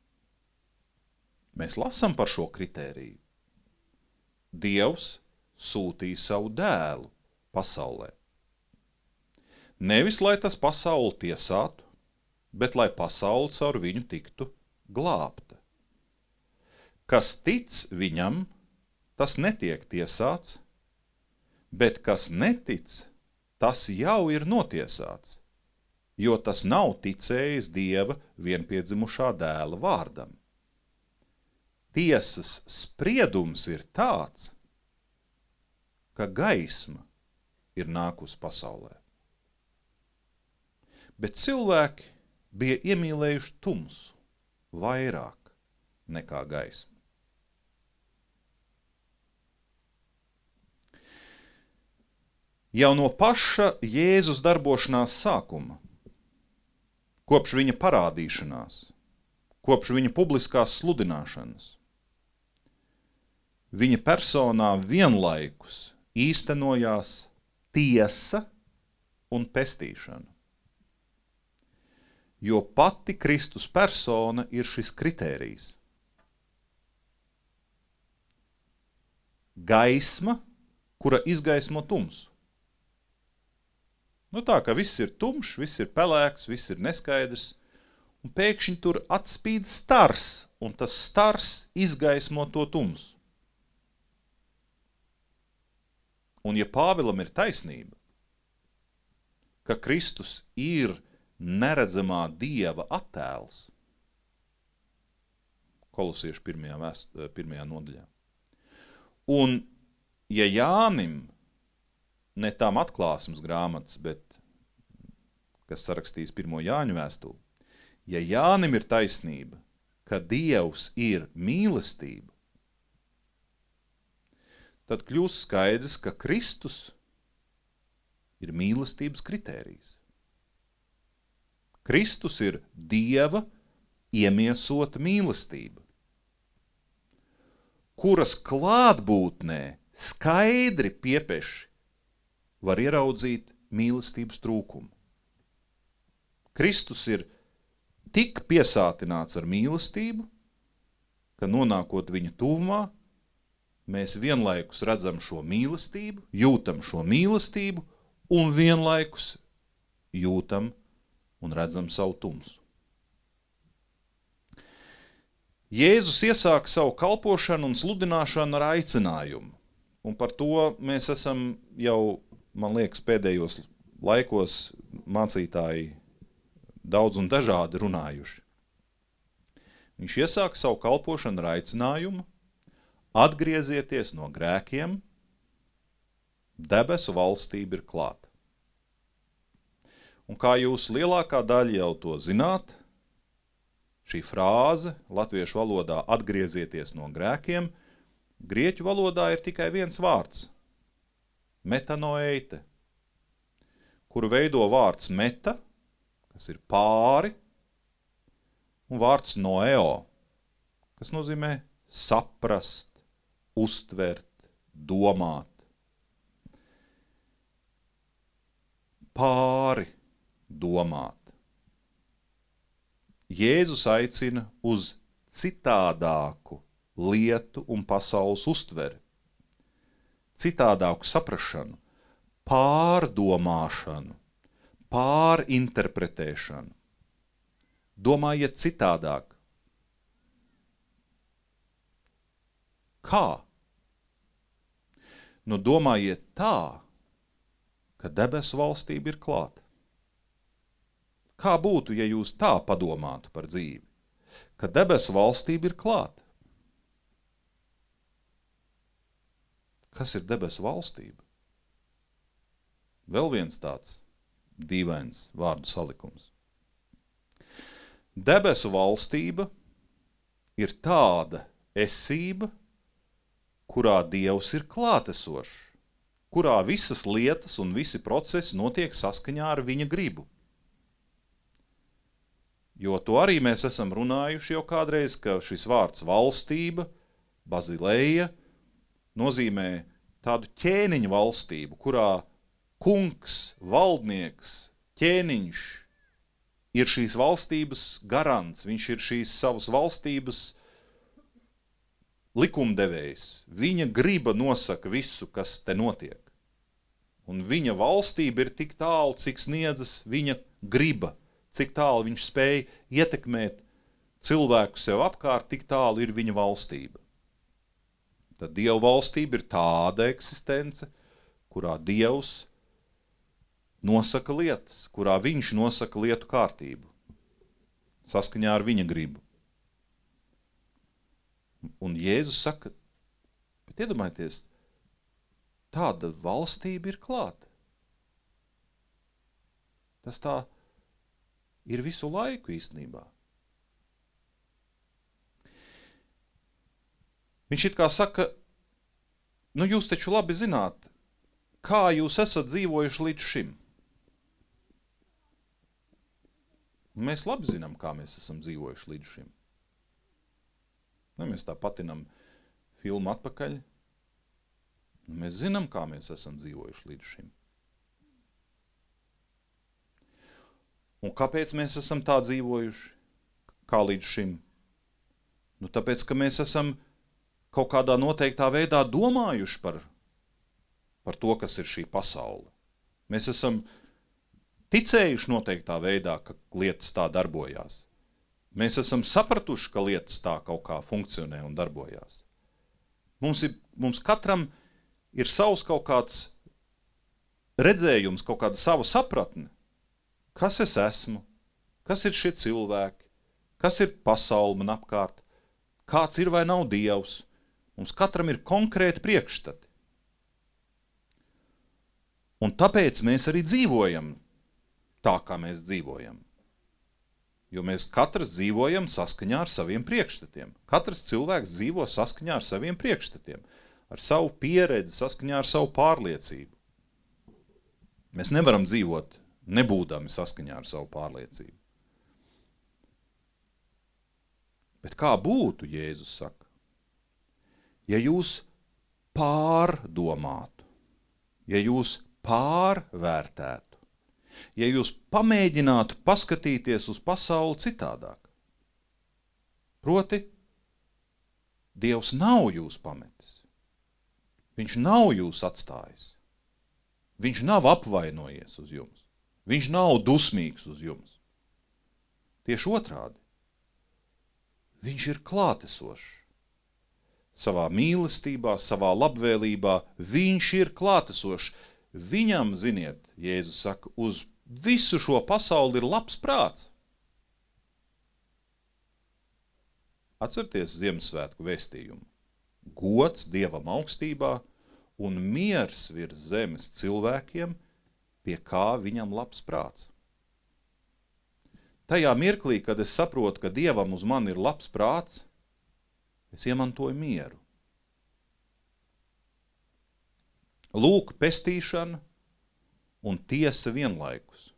mēs lasām par šo kritēriju. Dievs sūtīja savu dēlu pasaulē. Nevis, lai tas pasauli tiesātu, bet lai pasauli caur viņu tiktu glābta. Kas tic viņam, tas netiek tiesāts, bet kas netic, tas jau ir notiesāts, jo tas nav ticējis Dieva vienpiedzimušā dēla vārdam. Tiesas spriedums ir tāds, ka gaisma ir nākusi pasaulē. Bet cilvēki bija iemīlējuši tumsu vairāk nekā gaismu. Jau no paša Jēzus darbošanās sākuma, kopš viņa parādīšanās, kopš viņa publiskās sludināšanas, viņa personā vienlaikus īstenojās tiesa un pestīšana. Jo pati Kristus persona ir šis kritērijs. Gaisma, kura izgaismo tumsu. Nu tā, ka viss ir tumšs, viss ir pelēks, viss ir neskaidrs, un pēkšņi tur atspīd stars, un tas stars izgaismo to tumsu. Un ja Pāvilam ir taisnība, ka Kristus ir neredzamā Dieva attēls, Kolosiešu pirmajā nodaļā. Un, ja Jānim, ne tām atklāsmes grāmatas, bet kas sarakstīs 1. Jāņu vēstuli, ja Jānim ir taisnība, ka Dievs ir mīlestība, tad kļūst skaidrs, ka Kristus ir mīlestības kritērijs. Kristus ir Dieva iemiesota mīlestība, kuras klātbūtnē skaidri piepeši var ieraudzīt mīlestības trūkumu. Kristus ir tik piesātināts ar mīlestību, ka nonākot viņa tuvumā, mēs vienlaikus redzam šo mīlestību, jūtam šo mīlestību un vienlaikus jūtam un redzam savu tumsu. Jēzus iesāka savu kalpošanu un sludināšanu ar aicinājumu, un par to mēs esam jau, man liekas, pēdējos laikos mācītāji daudz un dažādi runājuši. Viņš iesāka savu kalpošanu ar aicinājumu, atgriezieties no grēkiem, debesu valstība ir klāta. Un kā jūs lielākā daļa jau to zināt, šī frāze latviešu valodā atgriezieties no grēkiem, grieķu valodā ir tikai viens vārds – metanoeite, kuru veido vārds meta, kas ir pāri, un vārds noeo, kas nozīmē saprast, uztvert, domāt. Pāri domāt. Jēzus aicina uz citādāku lietu un pasaules uztveri, citādāku saprašanu, pārdomāšanu, pārinterpretēšanu. Domājiet citādāk. Kā? Nu, domājiet tā, ka debesu valstība ir klāta. Kā būtu, ja jūs tā padomātu par dzīvi, ka debesu valstība ir klāta? Kas ir debesu valstība? Vēl viens tāds dīvains vārdu salikums. Debesu valstība ir tāda esība, kurā Dievs ir klātesošs, kurā visas lietas un visi procesi notiek saskaņā ar viņa gribu. Jo to arī mēs esam runājuši jau kādreiz, ka šis vārds valstība, bazileja, nozīmē tādu ķēniņu valstību, kurā kungs, valdnieks, ķēniņš ir šīs valstības garants, viņš ir šīs savas valstības likumdevējs. Viņa griba nosaka visu, kas te notiek. Un viņa valstība ir tik tālu, cik sniedzas viņa griba. Cik tālu viņš spēja ietekmēt cilvēku sev apkārt, tik tālu ir viņa valstība. Tad Dieva valstība ir tāda eksistence, kurā Dievs nosaka lietas, kurā viņš nosaka lietu kārtību, saskaņā ar viņa gribu. Un Jēzus saka, bet iedomājieties, tāda valstība ir klāta. Tas tā ir visu laiku īstenībā. Viņš it kā saka, nu jūs taču labi zināt, kā jūs esat dzīvojuši līdz šim. Mēs labi zinām, kā mēs esam dzīvojuši līdz šim. Nu, mēs tā patinam filmu atpakaļ. Mēs zinām, kā mēs esam dzīvojuši līdz šim. Un kāpēc mēs esam tā dzīvojuši, kā līdz šim? Nu, tāpēc, ka mēs esam kaut kādā noteiktā veidā domājuši par to, kas ir šī pasaule. Mēs esam ticējuši noteiktā veidā, ka lietas tā darbojās. Mēs esam sapratuši, ka lietas tā kaut kā funkcionē un darbojās. Mums katram ir savs kaut kāds redzējums, kaut kāda sava sapratne. Kas es esmu? Kas ir šie cilvēki? Kas ir pasaule man apkārt? kāds ir vai nav Dievs. Mums katram ir konkrēti priekšstati. Un tāpēc mēs arī dzīvojam tā, kā mēs dzīvojam. Jo mēs katrs dzīvojam saskaņā ar saviem priekšstatiem. Katrs cilvēks dzīvo saskaņā ar saviem priekšstatiem, ar savu pieredzi, saskaņā ar savu pārliecību. Mēs nevaram dzīvot nebūdami saskaņā ar savu pārliecību. Bet kā būtu, Jēzus saka, ja jūs pārdomātu, ja jūs pārvērtētu, ja jūs pamēģinātu paskatīties uz pasauli citādāk? Proti, Dievs nav jūs pametis. Viņš nav jūs atstājis. Viņš nav apvainojies uz jums. Viņš nav dusmīgs uz jums. Tieši otrādi. Viņš ir klātesošs. Savā mīlestībā, savā labvēlībā, viņš ir klātesošs. Viņam, ziniet, Jēzus saka, uz visu šo pasauli ir labs prāts. Atcerieties Ziemassvētku vēstījumu. Gods Dievam augstībā un miers virs zemes cilvēkiem, pie kā viņam labs prāts. Tajā mirklī, kad es saprotu, ka Dievam uz mani ir labs prāts, es iemantoju mieru. Lūk, pestīšana un tiesa vienlaikus.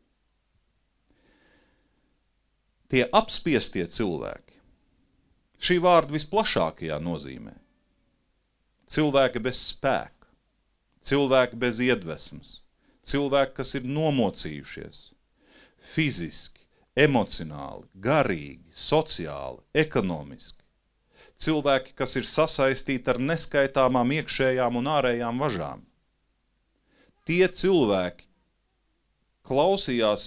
Tie apspiestie cilvēki, šī vārda visplašākajā nozīmē. Cilvēki bez spēka, cilvēki bez iedvesmas, cilvēki, kas ir nomocījušies, fiziski, emocionāli, garīgi, sociāli, ekonomiski. Cilvēki, kas ir sasaistīti ar neskaitāmām iekšējām un ārējām važām. Tie cilvēki klausījās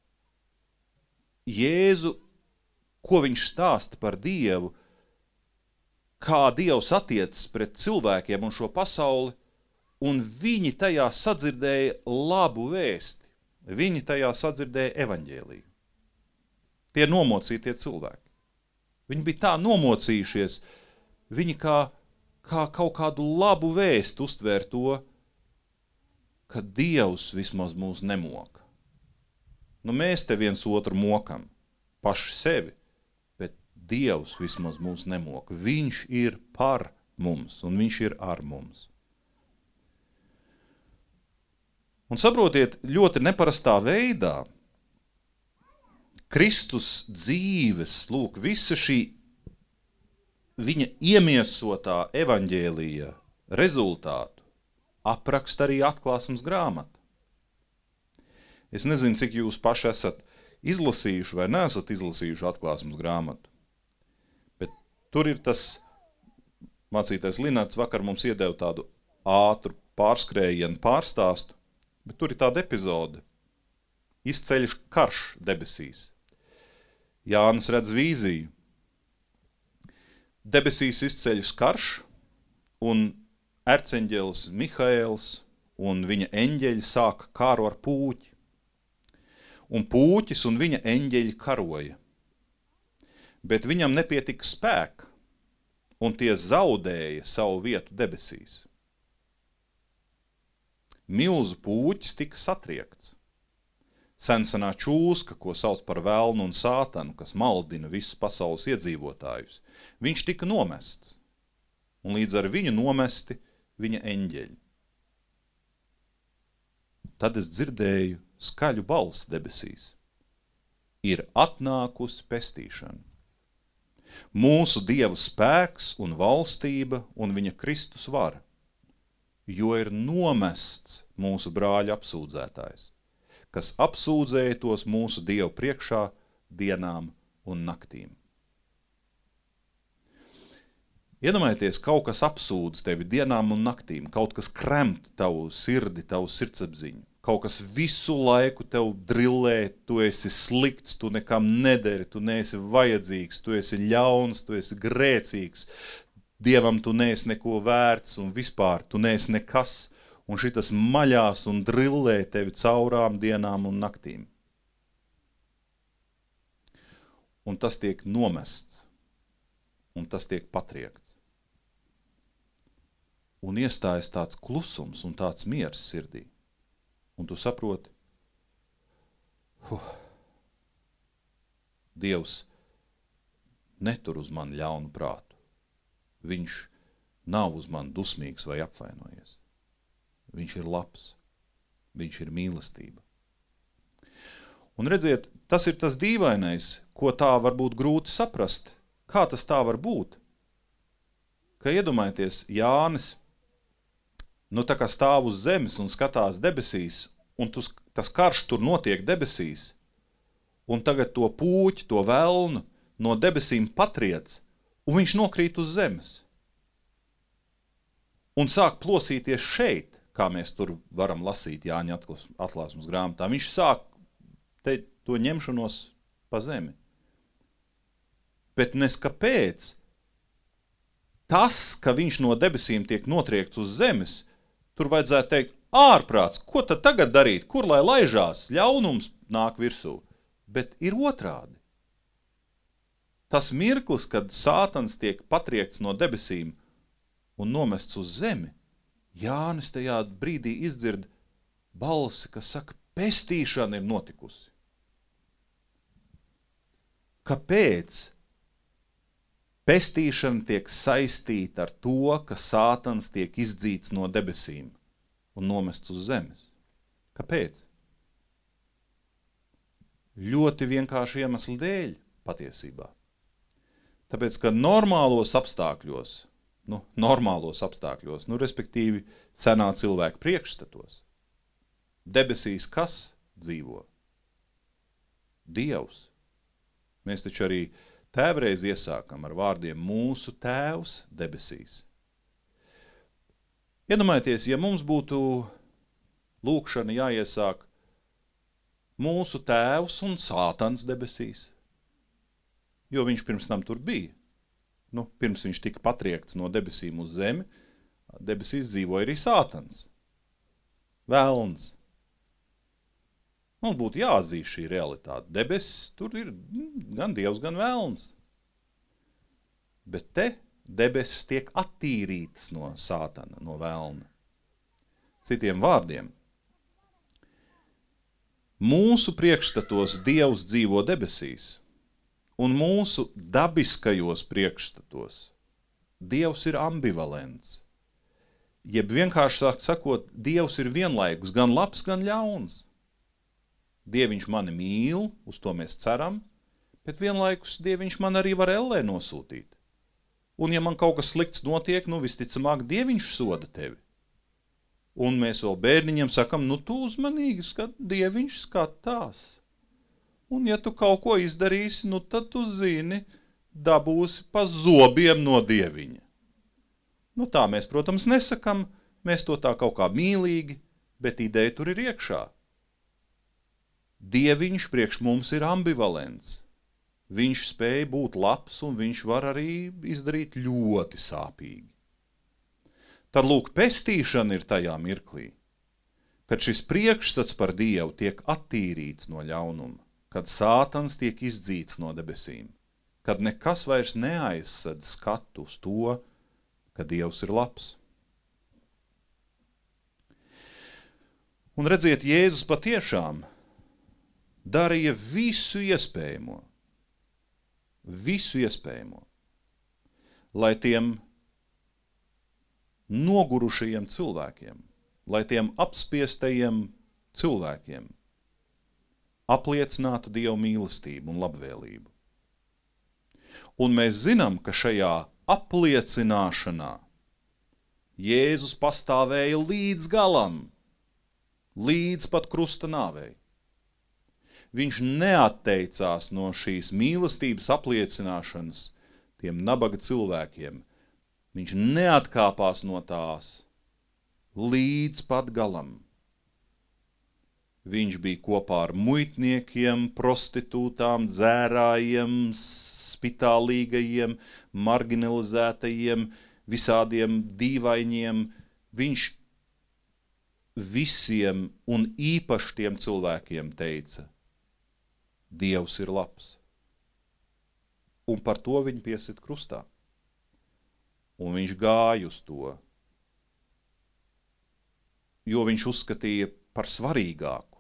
Jēzu, ko viņš stāsta par Dievu, kā Dievs attiecas pret cilvēkiem un šo pasauli, un viņi tajā sadzirdēja labu vēsti. Viņi tajā sadzirdēja evaņģēliju. Tie nomocītie cilvēki. Viņi bija tā nomocījušies, viņi kā kaut kādu labu vēstu uztvēr to, ka Dievs vismaz mūs nemoka. Nu, mēs te viens otru mokam, paši sevi, bet Dievs vismaz mūs nemoka. Viņš ir par mums un viņš ir ar mums. Un saprotiet, ļoti neparastā veidā Kristus dzīves, lūk, visa šī viņa iemiesotā evaņģēlija rezultātu apraksta arī Atklāsmes grāmata. Es nezinu, cik jūs paši esat izlasījuši vai neesat izlasījuši Atklāsmes grāmatu, bet tur ir tas, mācītais Linards vakar mums iedeva tādu ātru pārskrējienu pārstāstu, bet tur ir tāda epizode. Izceļas karš debesīs. Jānis redz vīziju. Debesīs izceļas karš, un erceņģelis Mihaēls un viņa eņģeļi sāka kāru ar pūķi. Un pūķis un viņa eņģeļi karoja. Bet viņam nepietika spēka, un tie zaudēja savu vietu debesīs. Milzu pūķis tika satriekts. Sensenā čūska, ko sauc par velnu un sātanu, kas maldina visus pasaules iedzīvotājus, viņš tika nomests, un līdz ar viņu nomesti viņa eņģeļi. Tad es dzirdēju skaļu balsi debesīs. Ir atnākusi pestīšana. Mūsu Dieva spēks un valstība un viņa Kristus vara, jo ir nomests mūsu brāļa apsūdzētājs, kas apsūdzēja tos mūsu Dievu priekšā dienām un naktīm. Iedomājieties, kaut kas apsūdz tevi dienām un naktīm, kaut kas kremt tavu sirdi, tavu sirdsapziņu, kaut kas visu laiku tev drillē, tu esi slikts, tu nekam nederi, tu neesi vajadzīgs, tu esi ļauns, tu esi grēcīgs, Dievam tu neesi neko vērts un vispār tu neesi nekas, un šitas maļās un drillē tevi caurām dienām un naktīm. Un tas tiek nomests. un tas tiek patriekts. Un iestājas tāds klusums un tāds miers sirdī. Un tu saproti, Dievs netur uz mani ļaunu prātu. Viņš nav uz mani dusmīgs vai apvainojies. Viņš ir labs. Viņš ir mīlestība. Un redziet, tas ir tas dīvainais, ko tā var būt grūti saprast. Kā tas tā var būt? Ka iedomājieties, Jānis, tā kā stāv uz zemes un skatās debesīs, un tas karš tur notiek debesīs, un tagad to pūķi, to velnu no debesīm patriec, un viņš nokrīt uz zemes. Un sāk plosīties šeit, kā mēs tur varam lasīt Jāņa atklāsmes grāmatā. Viņš sāk to ņemšanos pa zemi. Bet nes kāpēc tas, ka viņš no debesīm tiek notriekts uz zemes, tur vajadzētu teikt, ārprāts, ko tad tagad darīt, kur lai laižās, ļaunums nāk virsū. Bet ir otrādi. Tas mirklis, kad Sātans tiek patriekts no debesīm un nomests uz zemi, Jānis tajā brīdī izdzird balsi, kas saka, pestīšana ir notikusi. Kāpēc pestīšana tiek saistīta ar to, ka Sātans tiek izdzīts no debesīm un nomests uz zemes? Kāpēc? Ļoti vienkārši iemesli dēļ patiesībā. Tāpēc, ka normālos apstākļos, respektīvi senā cilvēka priekšstatos, debesīs kas dzīvo? Dievs. Mēs taču arī tēvreiz iesākam ar vārdiem mūsu tēvs debesīs. Iedomājieties, ja mums būtu lūkšana jāiesāk mūsu tēvs un Sātans debesīs, jo viņš pirms tam tur bija. Pirms viņš tika patriekts no debesīm uz zemi, debesīs dzīvoja arī Sātans. Velns. Mums būtu jāatzīst šī realitāte. Debesis tur ir gan Dievs, gan velns. Bet te debesis tiek attīrītas no Sātana, no velna. Citiem vārdiem, mūsu priekšstatos Dievs dzīvo debesīs, un mūsu dabiskajos priekšstatos Dievs ir ambivalents. Jeb vienkārši sakot, Dievs ir vienlaikus gan labs, gan ļauns. Dieviņš mani mīl, uz to mēs ceram, bet vienlaikus Dieviņš man arī var ellē nosūtīt. Un ja man kaut kas slikts notiek, visticamāk Dieviņš soda tevi. Un mēs vēl bērniņam sakam, tu uzmanīgi Dieviņš skatās. Un ja tu kaut ko izdarīsi, tad tu zini, dabūsi pa zobiem no Dieviņa. Tā mēs, protams, nesakam, mēs to tā kaut kā mīlīgi, bet ideja tur ir iekšā. Dieviņš priekš mums ir ambivalents. Viņš spēj būt labs un viņš var arī izdarīt ļoti sāpīgi. Tad lūk, pestīšana ir tajā mirklī, kad šis priekšstats par Dievu tiek attīrīts no ļaunuma, kad Sātans tiek izdzīts no debesīm, kad nekas vairs neaizsedz skatu uz to, ka Dievs ir labs. Un redziet, Jēzus patiešām darīja visu iespējamo, lai tiem nogurušajiem cilvēkiem, lai tiem apspiestajiem cilvēkiem apliecinātu Dievu mīlestību un labvēlību. Un mēs zinām, ka šajā apliecināšanā Jēzus pastāvēja līdz galam, līdz pat krusta nāvei. Viņš neatteicās no šīs mīlestības apliecināšanas tiem nabaga cilvēkiem. Viņš neatkāpās no tās līdz pat galam. Viņš bija kopā ar muitniekiem, prostitūtām, dzērājiem, spitālīgajiem, marginalizētajiem, visādiem dīvainiem. Viņš visiem un īpaši tiem cilvēkiem teica, Dievs ir labs. Un par to viņu piesit krustā. un viņš gāja uz to, jo viņš uzskatīja par svarīgāku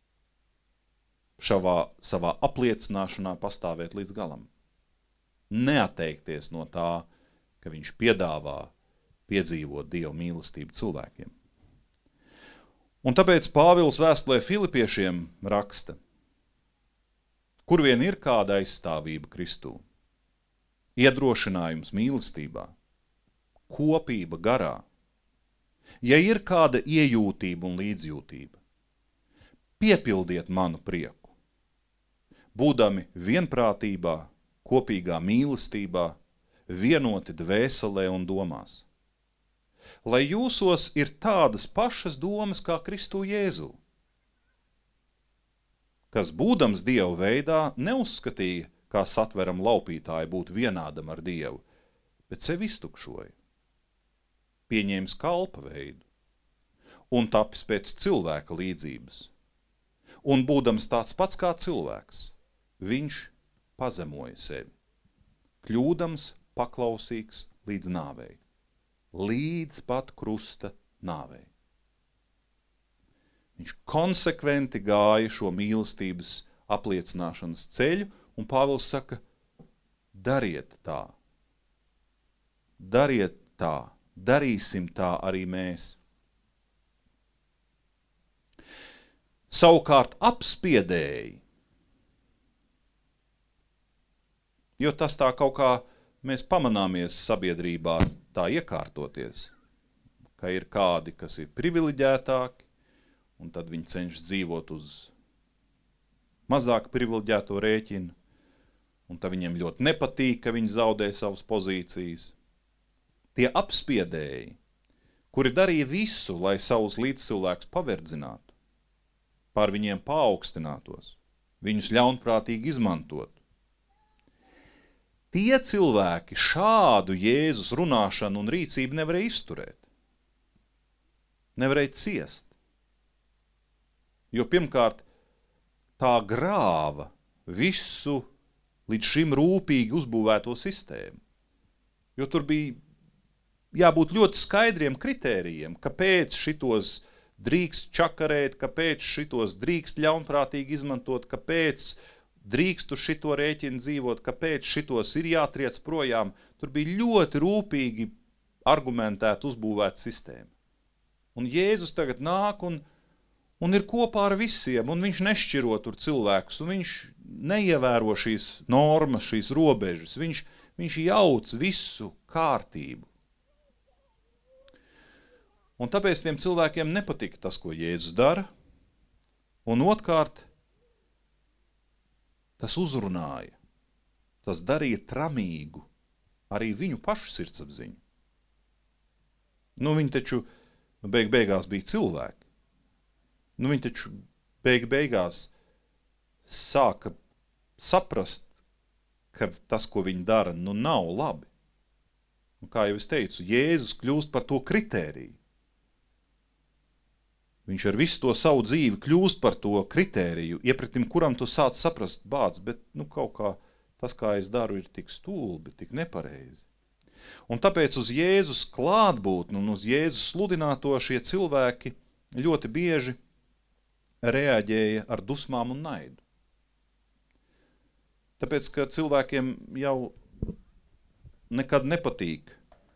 savā apliecināšanā pastāvēt līdz galam. Neatteikties no tā, ka viņš piedāvā piedzīvot Dieva mīlestību cilvēkiem. Un tāpēc Pāvils vēstulē Filipiešiem raksta, kur vien ir kāda aizstāvība Kristū, iedrošinājums mīlestībā, kopība garā, ja ir kāda iejūtība un līdzjūtība, piepildiet manu prieku, būdami vienprātībā, kopīgā mīlestībā, vienoti dvēselē un domās. Lai jūsos ir tādas pašas domas kā Kristū Jēzū, kas būdams Dieva veidā neuzskatīja, kā satveram laupītāju būt vienādam ar Dievu, bet sevi iztukšoja, pieņēmis kalpa veidu un tapis pēc cilvēka līdzības. Un būdams tāds pats kā cilvēks, viņš pazemoja sevi, kļūdams paklausīgs līdz nāvei, līdz pat krusta nāvei. Viņš konsekventi gāja šo mīlestības apliecināšanas ceļu, un Pāvils saka, dariet tā, darīsim tā arī mēs. Savukārt apspiedēji, jo tas tā kaut kā mēs pamanāmies sabiedrībā tā iekārtoties, ka ir kādi, kas ir privileģētāki, un tad viņi cenšas dzīvot uz mazāk privileģēto rēķinu, un tad viņiem ļoti nepatīk, ka viņi zaudē savas pozīcijas. Tie apspiedēji, kuri darīja visu, lai savus līdzcilvēkus paverdzinātu, pār viņiem paaugstinātos, viņus ļaunprātīgi izmantotu. Tie cilvēki šādu Jēzus runāšanu un rīcību nevarēja izturēt. Nevarēja ciest. Jo pirmkārt, tā grāva visu līdz šim rūpīgi uzbūvēto sistēmu. Jo tur bija jābūt ļoti skaidriem kritērijiem, kāpēc šitos drīkst čakarēt, kāpēc šitos drīkst ļaunprātīgi izmantot, kāpēc drīkst uz šito rēķinu dzīvot, kāpēc šitos ir jātriec projām. Tur bija ļoti rūpīgi argumentēt uzbūvēt sistēmu. Un Jēzus tagad nāk un ir kopā ar visiem, un viņš nešķiro tur cilvēkus, un viņš neievēro šīs normas, šīs robežas, viņš jauc visu kārtību. Un tāpēc tiem cilvēkiem nepatika tas, ko Jēzus dara, un otrkārt, tas uzrunāja, tas darīja tramīgu arī viņu pašu sirdsapziņu. Viņi taču beigās bija cilvēki. Viņi taču beigās sāka saprast, ka tas, ko viņi dara, nav labi. Un kā jau es teicu, Jēzus kļūst par to kritēriju. Viņš ar visu to savu dzīvi kļūst par to kritēriju, iepratim kuram tu sāc saprast, bāc, bet kaut kā tas, kā es daru, ir tik stulbi, tik nepareizi. Un tāpēc uz Jēzus klātbūtni un uz Jēzus sludināto šie cilvēki ļoti bieži reaģēja ar dusmām un naidu. Tāpēc, ka cilvēkiem jau nekad nepatīk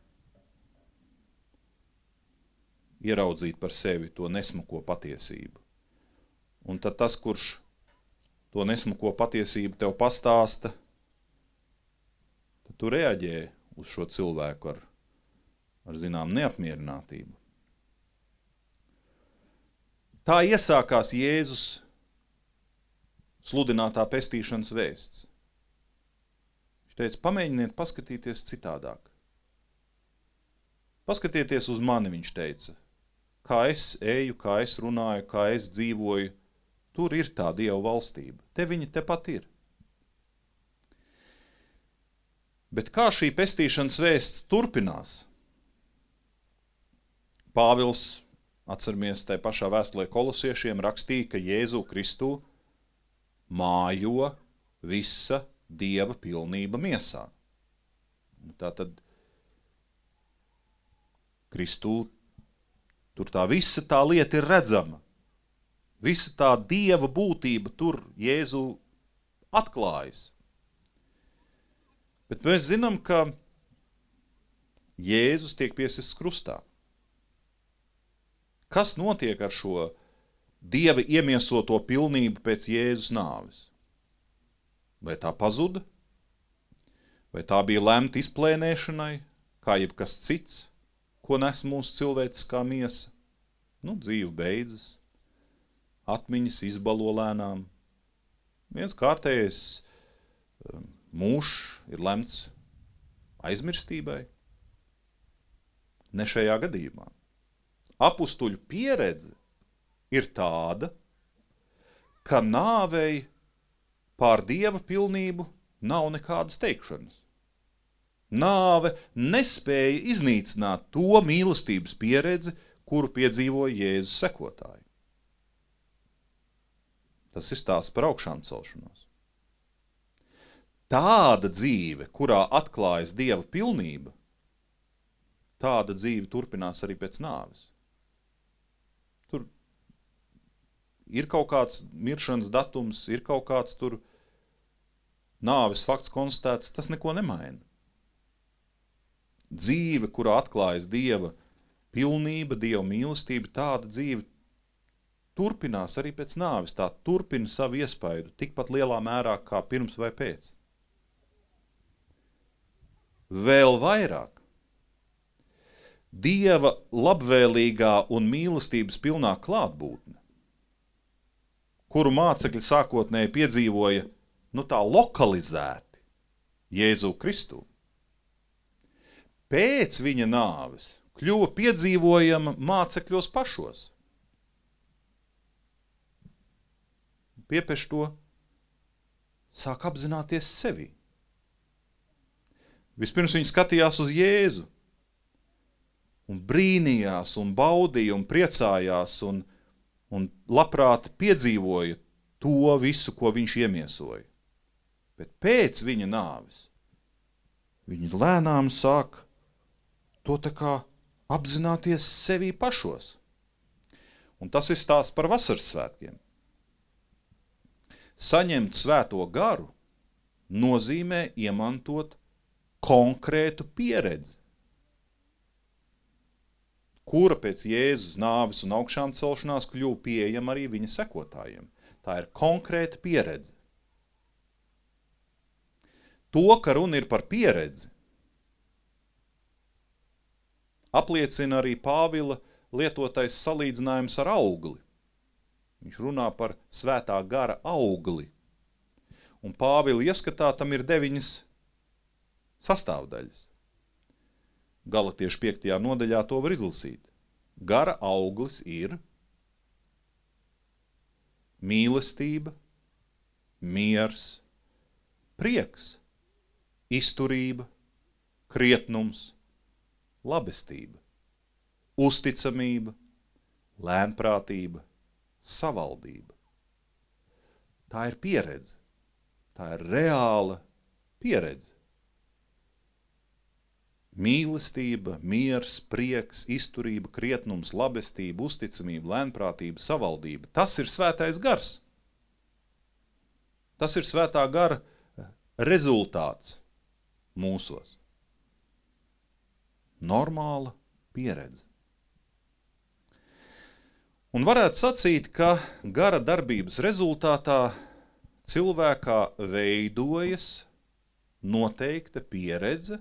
ieraudzīt par sevi to nesmuko patiesību. Un tad tas, kurš to nesmuko patiesību tev pastāsta, tad tu reaģē uz šo cilvēku ar zinām neapmierinātību. Tā iesākās Jēzus sludinātā pestīšanas vēsts. Viņš teica, pamēģiniet paskatīties citādāk. Paskatieties uz mani, viņš teica. Kā es eju, kā es runāju, kā es dzīvoju, tur ir tā Dieva valstība. Te viņa tepat ir. Bet kā šī pestīšanas vēsts turpinās? Pāvils, atceramies, tai pašā vēstulē Kolosiešiem rakstīja, ka Jēzu Kristu mājo visa Dieva pilnība miesā. Tātad Kristū, tur tā visa tā lieta ir redzama. Visa tā Dieva būtība tur Jēzu atklājas. Bet mēs zinām, ka Jēzus tiek piesists krustā. Kas notiek ar šo Dieva iemiesoto pilnību pēc Jēzus nāves? Vai tā pazuda? Vai tā bija lemta izplēnēšanai, kā jebkas cits, ko nes mūsu cilvēciskā miesa? Dzīve beidzas, atmiņas izbalo lēnām. Viens kārtējais mūžs ir lemts aizmirstībai. Ne šajā gadījumā. Apustuļu pieredze ir tāda, ka nāvei pār Dieva pilnību nav nekādas teikšanas. Nāve nespēja iznīcināt to mīlestības pieredzi, kuru piedzīvoja Jēzus sekotāji. Tas ir stāsts par augšām celšanos. Tāda dzīve, kurā atklājas Dieva pilnība, tāda dzīve turpinās arī pēc nāves. Tur ir kaut kāds miršanas datums, ir kaut kāds tur nāves fakts konstatēts, tas neko nemaina. Dzīve, kurā atklājas Dieva pilnība, Dieva mīlestība, tāda dzīve turpinās arī pēc nāves. Tā turpina savu iespaidu tikpat lielā mērā kā pirms vai pēc. Vēl vairāk. Dieva labvēlīgā un mīlestības pilnā klātbūtne, kuru mācekļi sākotnēji piedzīvoja, tā lokalizēti Jēzu Kristu, pēc viņa nāves kļuva piedzīvojama mācekļos pašos. Piepeš to, sāk apzināties sevi. Vispirms viņi skatījās uz Jēzu un brīnījās un baudīja un priecājās un labprāt piedzīvoja to visu, ko viņš iemiesoja. Bet pēc viņa nāves viņi lēnām sāk to tā kā apzināties sevī pašos. Un tas ir stāsts par vasaras svētkiem. Saņemt svēto garu nozīmē iemantot konkrētu pieredzi, kura pēc Jēzus nāves un augšām celšanās kļuva pieejama arī viņa sekotājiem. Tā ir konkrēta pieredze. To, ka runa ir par pieredzi, apliecina arī Pāvila lietotais salīdzinājums ar augli. Viņš runā par svētā gara augli. Un Pāvila ieskatā tam ir 9 sastāvdaļas. Galatiešu 5. nodaļā to var izlasīt. Gara auglis ir mīlestība, miers, prieks, izturība, krietnums, labestība, uzticamība, lēnprātība, savaldība. Tā ir pieredze. Tā ir reāla pieredze. Mīlestība, miers, prieks, izturība, krietnums, labestība, uzticamība, lēnprātība, savaldība. Tas ir svētais gars. Tas ir svētā gara rezultāts mūsos. Normāla pieredze. Un varētu sacīt, ka gara darbības rezultātā cilvēkā veidojas noteikta pieredze,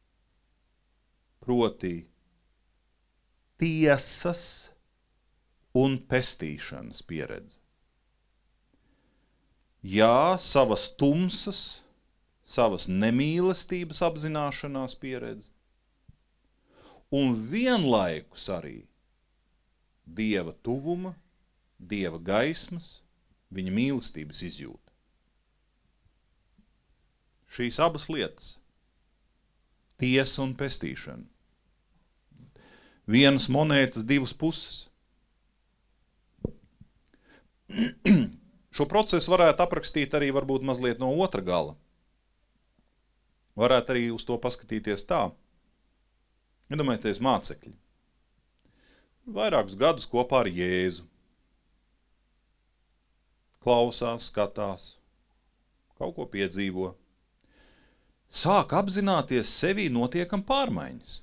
proti tiesas un pestīšanas pieredze. Jā, savas tumsas, savas nemīlestības apzināšanās pieredze, un vienlaikus arī Dieva tuvuma, Dieva gaismas, viņa mīlestības izjūta. Šīs abas lietas, tiesa un pestīšana, vienas monētas 2 puses. Šo procesu varētu aprakstīt arī varbūt mazliet no otra gala. Varētu arī uz to paskatīties tā. Iedomājieties mācekļi. vairākus gadus kopā ar Jēzu. Klausās, skatās, kaut ko piedzīvo. Sāk apzināties sevī notiekam pārmaiņas.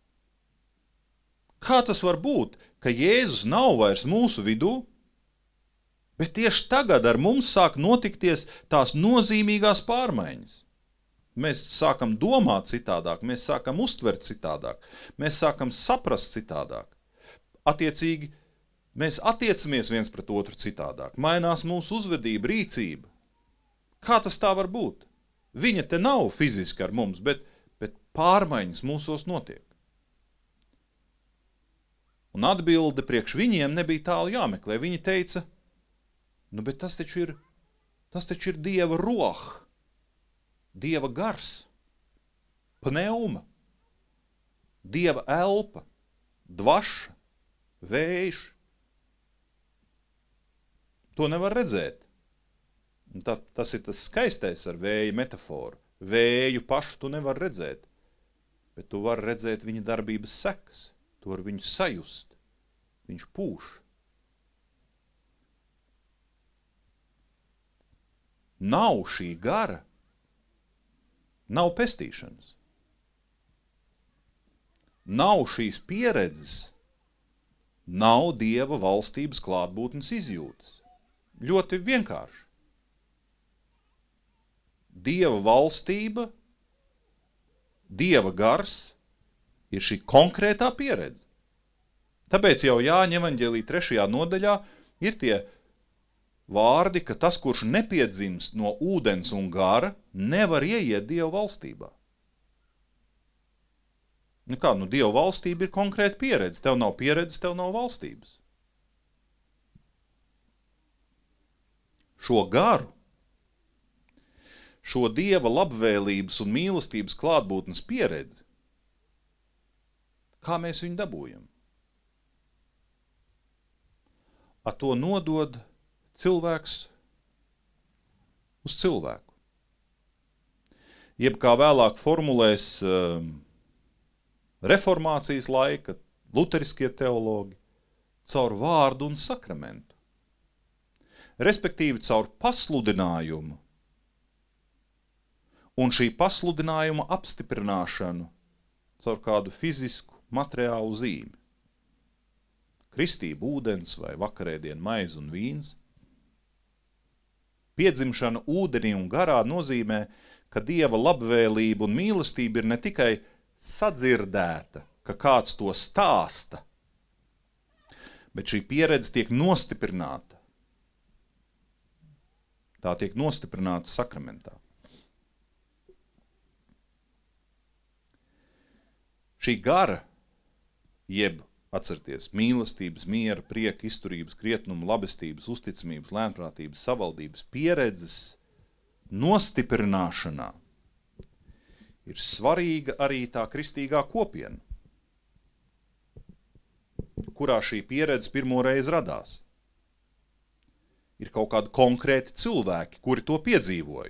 Kā tas var būt, ka Jēzus nav vairs mūsu vidū, bet tieši tagad ar mums sāk notikties tās nozīmīgās pārmaiņas? Mēs sākam domāt citādāk, mēs sākam uztvert citādāk, mēs sākam saprast citādāk. Attiecīgi, mēs attiecamies viens pret otru citādāk, mainās mūsu uzvedība, rīcība. Kā tas tā var būt? Viņa te nav fiziski ar mums, bet pārmaiņas mūsos notiek. Un atbilde priekš viņiem nebija tālu jāmeklē. Viņi teica, bet tas taču ir Dieva roha, Dieva gars, pneuma, Dieva elpa, dvaša, vējš. To nevar redzēt. Un tas ir tas skaistais ar vēja metaforu. Vēju pašu tu nevar redzēt, bet tu vari redzēt viņa darbības sekas. Tu vari viņu sajust. Viņš pūš. Nav šī gara, nav pestīšanas. Nav šīs pieredzes, nav Dieva valstības klātbūtnes izjūtas. Ļoti vienkārši. Dieva valstība, Dieva gars ir šī konkrētā pieredze. Tāpēc jau Jāņa evaņģēlī 3. nodaļā ir tie vārdi, ka tas, kurš nepiedzimst no ūdens un gara, nevar ieiet Dieva valstībā. Dieva valstība ir konkrēta pieredze. Tev nav pieredzes, tev nav valstības. Šo garu, šo Dieva labvēlības un mīlestības klātbūtnes pieredzi, kā mēs viņu dabūjam? Ar to nodod cilvēks uz cilvēku. Jeb kā vēlāk formulēs reformācijas laika luteriskie teologi, caur vārdu un sakramentu. Respektīvi caur pasludinājumu un šī pasludinājuma apstiprināšanu caur kādu fizisku materiālu zīmi. Kristība, ūdens vai vakarēdiena maize un vīns. Piedzimšana ūdenī un garā nozīmē, ka Dieva labvēlība un mīlestība ir ne tikai sadzirdēta, ka kāds to stāsta, bet šī pieredze tiek nostiprināta. Tā tiek nostiprināta sakramentā. Šī gara, jeb atcerieties, mīlestības, miera, prieka, izturības, krietnuma, labestības, uzticamības, lēnprātības, savaldības, pieredzes nostiprināšanā ir svarīga arī tā kristīgā kopiena, kurā šī pieredze pirmo reizi radās. Ir kaut kādi konkrēti cilvēki, kuri to piedzīvoja.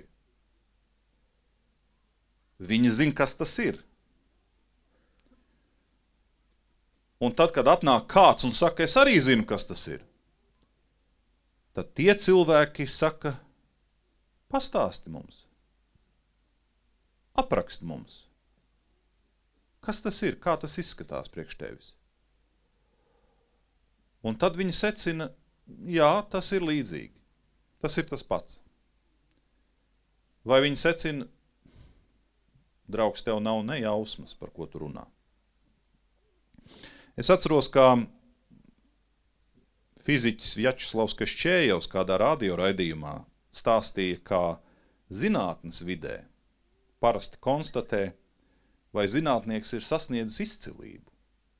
Viņi zina, kas tas ir. Un tad, kad atnāk kāds un saka, es arī zinu, kas tas ir, tad tie cilvēki saka, pastāsti mums, apraksti mums, kas tas ir, kā tas izskatās priekš tevis. Un tad viņi secina, jā, tas ir līdzīgi, tas ir tas pats. Vai viņi secina, draugs, tev nav ne jausmas, par ko tu runā. Es atceros, kā fiziķis Vjačeslavs Kaščējevs kādā radioraidījumā stāstīja, kā zinātnes vidē parasti konstatē, vai zinātnieks ir sasniedzis izcilību.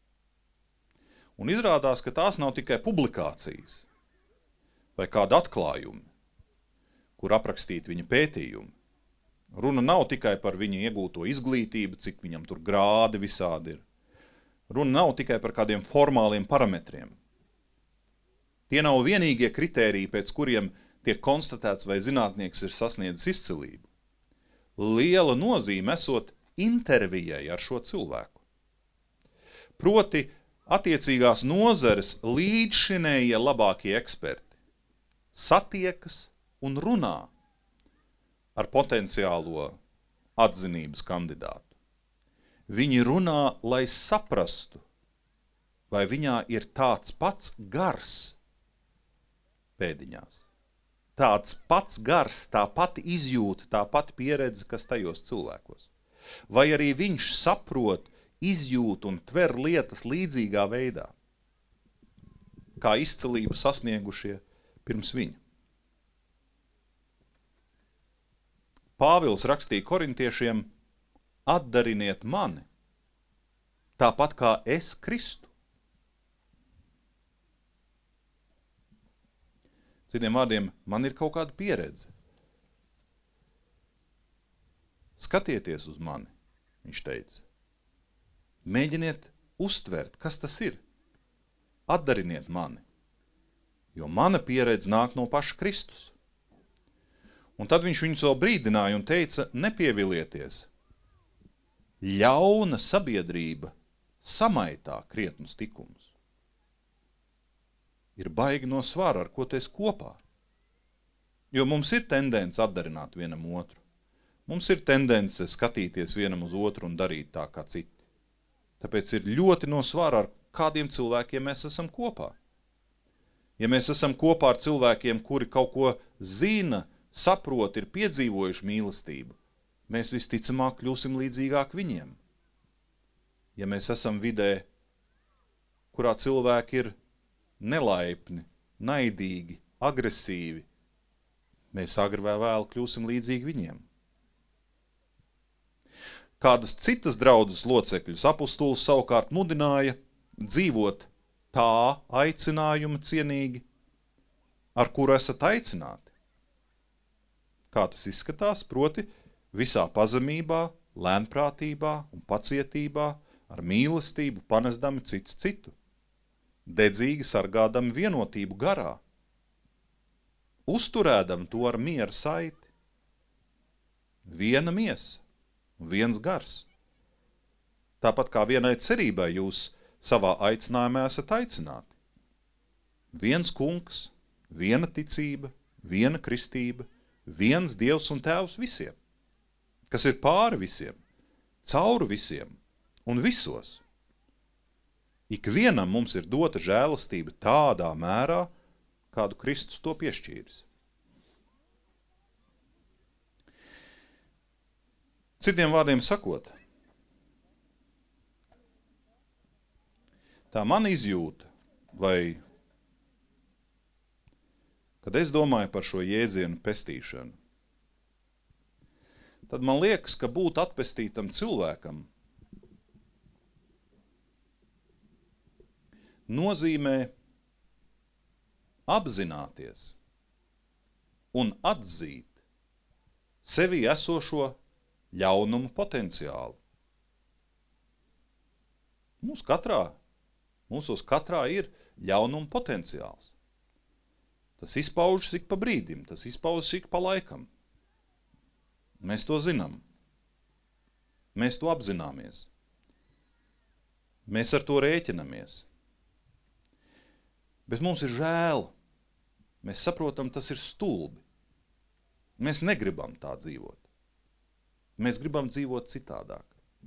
Un izrādās, ka tās nav tikai publikācijas vai kādi atklājumi, kur aprakstīt viņa pētījumi. Runa nav tikai par viņa iegūto izglītību, cik viņam tur grādi visādi ir. Runa nav tikai par kādiem formāliem parametriem. Tie nav vienīgie kritēriji, pēc kuriem tiek konstatēts, vai zinātnieks ir sasniedzis izcilību. Liela nozīme esot intervijai ar šo cilvēku. Proti, attiecīgās nozares līdzšinējie labākie eksperti satiekas un runā ar potenciālo atzinības kandidātu. Viņi runā, lai saprastu, vai viņā ir tāds pats gars pēdiņās. Tāds pats gars, tā pati izjūta, tā pati pieredze, kas tajos cilvēkos. Vai arī viņš saprot, izjūt un tver lietas līdzīgā veidā, kā izcilību sasniegušie pirms viņa. Pāvils rakstīja korintiešiem: atdariniet mani, tāpat kā es Kristu. Citiem vārdiem, man ir kaut kāda pieredze. Skatieties uz mani, viņš teica. Mēģiniet uztvert, kas tas ir. Atdariniet mani, jo mana pieredze nāk no paša Kristus. Un tad viņš viņus vēl brīdināja un teica: nepievilieties. Ļauna sabiedrība samaitā krietnus tikumus. Ir baigi no svara, ar ko tu esi kopā. Jo mums ir tendence atdarināt vienam otru. Mums ir tendence skatīties vienam uz otru un darīt tā kā citi. Tāpēc ir ļoti no svara, ar kādiem cilvēkiem mēs esam kopā. Ja mēs esam kopā ar cilvēkiem, kuri kaut ko zina, saprot, ir piedzīvojuši mīlestību, mēs visticamāk kļūsim līdzīgāk viņiem. Ja mēs esam vidē, kurā cilvēki ir nelaipni, naidīgi, agresīvi, mēs agri vai vēl kļūsim līdzīgi viņiem. Kādas citas draudzes locekļus apustulis savukārt mudināja dzīvot tā aicinājuma cienīgi, ar kuru esat aicināti. Kā tas izskatās, proti visā pazemībā, lēnprātībā un pacietībā, ar mīlestību panesdami cits citu, dedzīgi sargādami vienotību garā, uzturēdami to ar miera saiti. Viena miesa un viens gars. Tāpat kā vienai cerībai jūs savā aicinājumā esat aicināti. Viens kungs, viena ticība, viena kristība, viens Dievs un Tēvs visiem, kas ir pāri visiem, cauri visiem un visos. Ikvienam mums ir dota žēlastība tādā mērā, kādu Kristus to piešķīris. Citiem vārdiem sakot, tā mana izjūta, vai kad es domāju par šo jēdzienu pestīšanu, tad man liekas, ka būt atpestītam cilvēkam nozīmē apzināties un atzīt sevī esošo ļaunumu potenciālu. Mūsos katrā ir ļaunuma potenciāls. Tas izpaužas ik pa brīdim, tas izpaužas ik pa laikam. Mēs to zinām. Mēs to apzināmies. Mēs ar to rēķinamies. Bet mums ir žēl. Mēs saprotam, tas ir stulbi. Mēs negribam tā dzīvot. Mēs gribam dzīvot citādāk.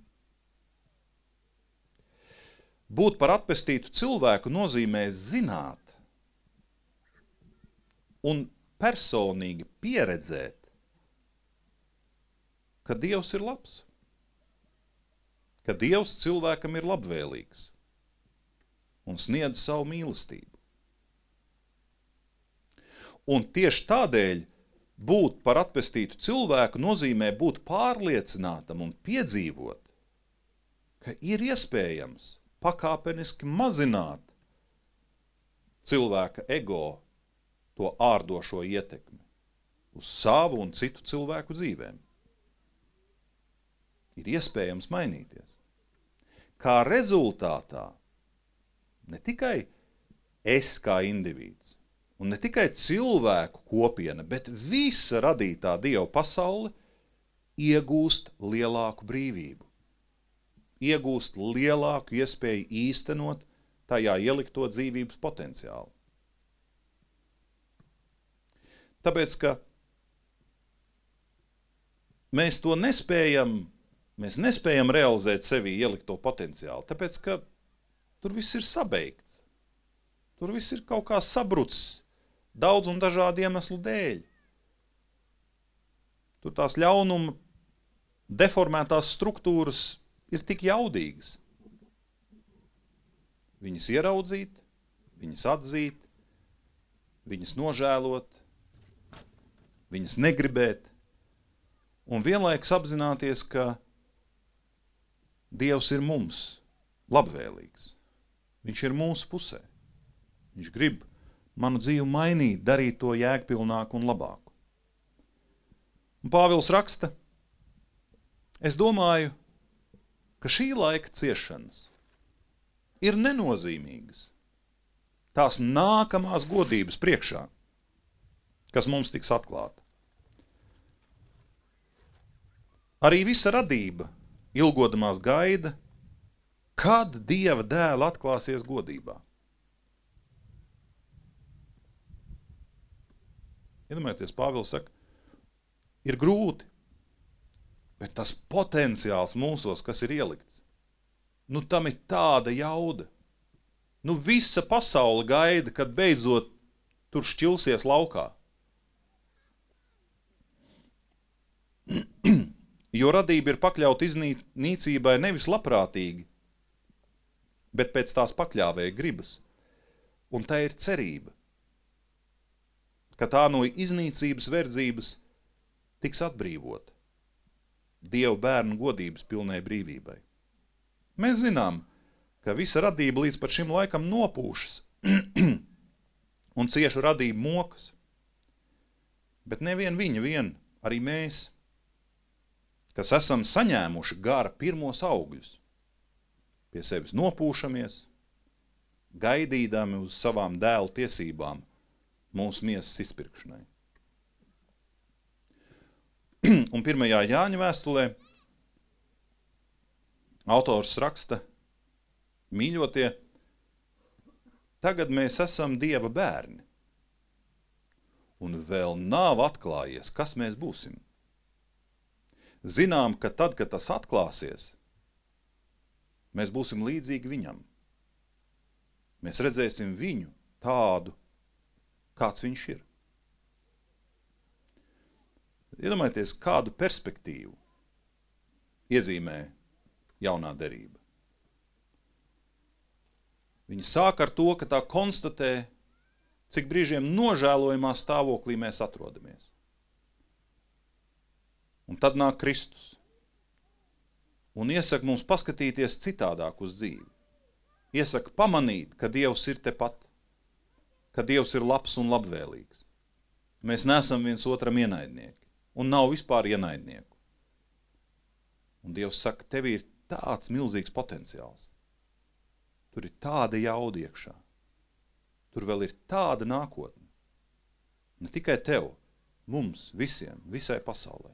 Būt par atpestītu cilvēku nozīmē zināt un personīgi pieredzēt, ka Dievs ir labs, ka Dievs cilvēkam ir labvēlīgs un sniedz savu mīlestību. Un tieši tādēļ būt par atpestītu cilvēku nozīmē būt pārliecinātam un piedzīvot, ka ir iespējams pakāpeniski mazināt cilvēka ego, to ārdošo ietekmi uz savu un citu cilvēku dzīvēm. Ir iespējams mainīties. Kā rezultātā ne tikai es kā indivīds, un ne tikai cilvēku kopiena, bet visa radītā Dieva pasaule iegūst lielāku brīvību, iegūst lielāku iespēju īstenot tajā ielikto dzīvības potenciālu. Tāpēc, ka mēs to nespējam realizēt sevī ielikto potenciālu, tāpēc, ka tur viss ir sabeigts. Tur viss ir kaut kā sabrucis daudz un dažādu iemeslu dēļ. Tur tās ļaunuma, deformētās struktūras ir tik jaudīgas. Viņas ieraudzīt, viņas atzīt, viņas nožēlot, viņas negribēt, un vienlaikus apzināties, ka Dievs ir mums labvēlīgs. Viņš ir mūsu pusē. Viņš grib manu dzīvi mainīt, darīt to jēgpilnāku un labāku. Un Pāvils raksta, es domāju, ka šī laika ciešanas ir nenozīmīgas tās nākamās godības priekšā, kas mums tiks atklāta. Arī visa radība ilgodamās gaida, kad Dieva dēla atklāsies godībā. Iedomājieties, Pāvils saka, ir grūti, bet tas potenciāls mūsos, kas ir ielikts, tam ir tāda jauda. Visa pasaule gaida, kad beidzot tur šķilsies laukā. Jo radība ir pakļauta iznīcībai nevis labprātīgi, bet pēc tās pakļāvēja gribas. Un tā ir cerība, ka tā no iznīcības verdzības tiks atbrīvota Dieva bērnu godības pilnai brīvībai. Mēs zinām, ka visa radība līdz pat šim laikam nopūšas un cieši radība mokas, bet nevien viņa, arī mēs, kas esam saņēmuši gara pirmos augļus, pie sevis nopūšamies, gaidīdami uz savām dēlu tiesībām mūsu miesas izpirkšanai. Un 1. Jāņa vēstulē autors raksta, mīļotie, tagad mēs esam Dieva bērni, un vēl nav atklājies, kas mēs būsim. Zinām, ka tad, kad tas atklāsies, mēs būsim līdzīgi viņam. Mēs redzēsim viņu tādu, kāds viņš ir. Iedomājieties, kādu perspektīvu iezīmē jaunā derība. Viņa sāk ar to, ka tā konstatē, cik brīžiem nožēlojamā stāvoklī mēs atrodamies. Un tad nāk Kristus un iesaka mums paskatīties citādāk uz dzīvi. Iesaka pamanīt, ka Dievs ir tepat, ka Dievs ir labs un labvēlīgs. Mēs neesam viens otram ienaidnieki, un nav vispār ienaidnieku. Un Dievs saka, tev ir tāds milzīgs potenciāls. Tur ir tāda jauda iekšā. Tur vēl ir tāda nākotne. Ne tikai tev, mums, visiem, visai pasaulē.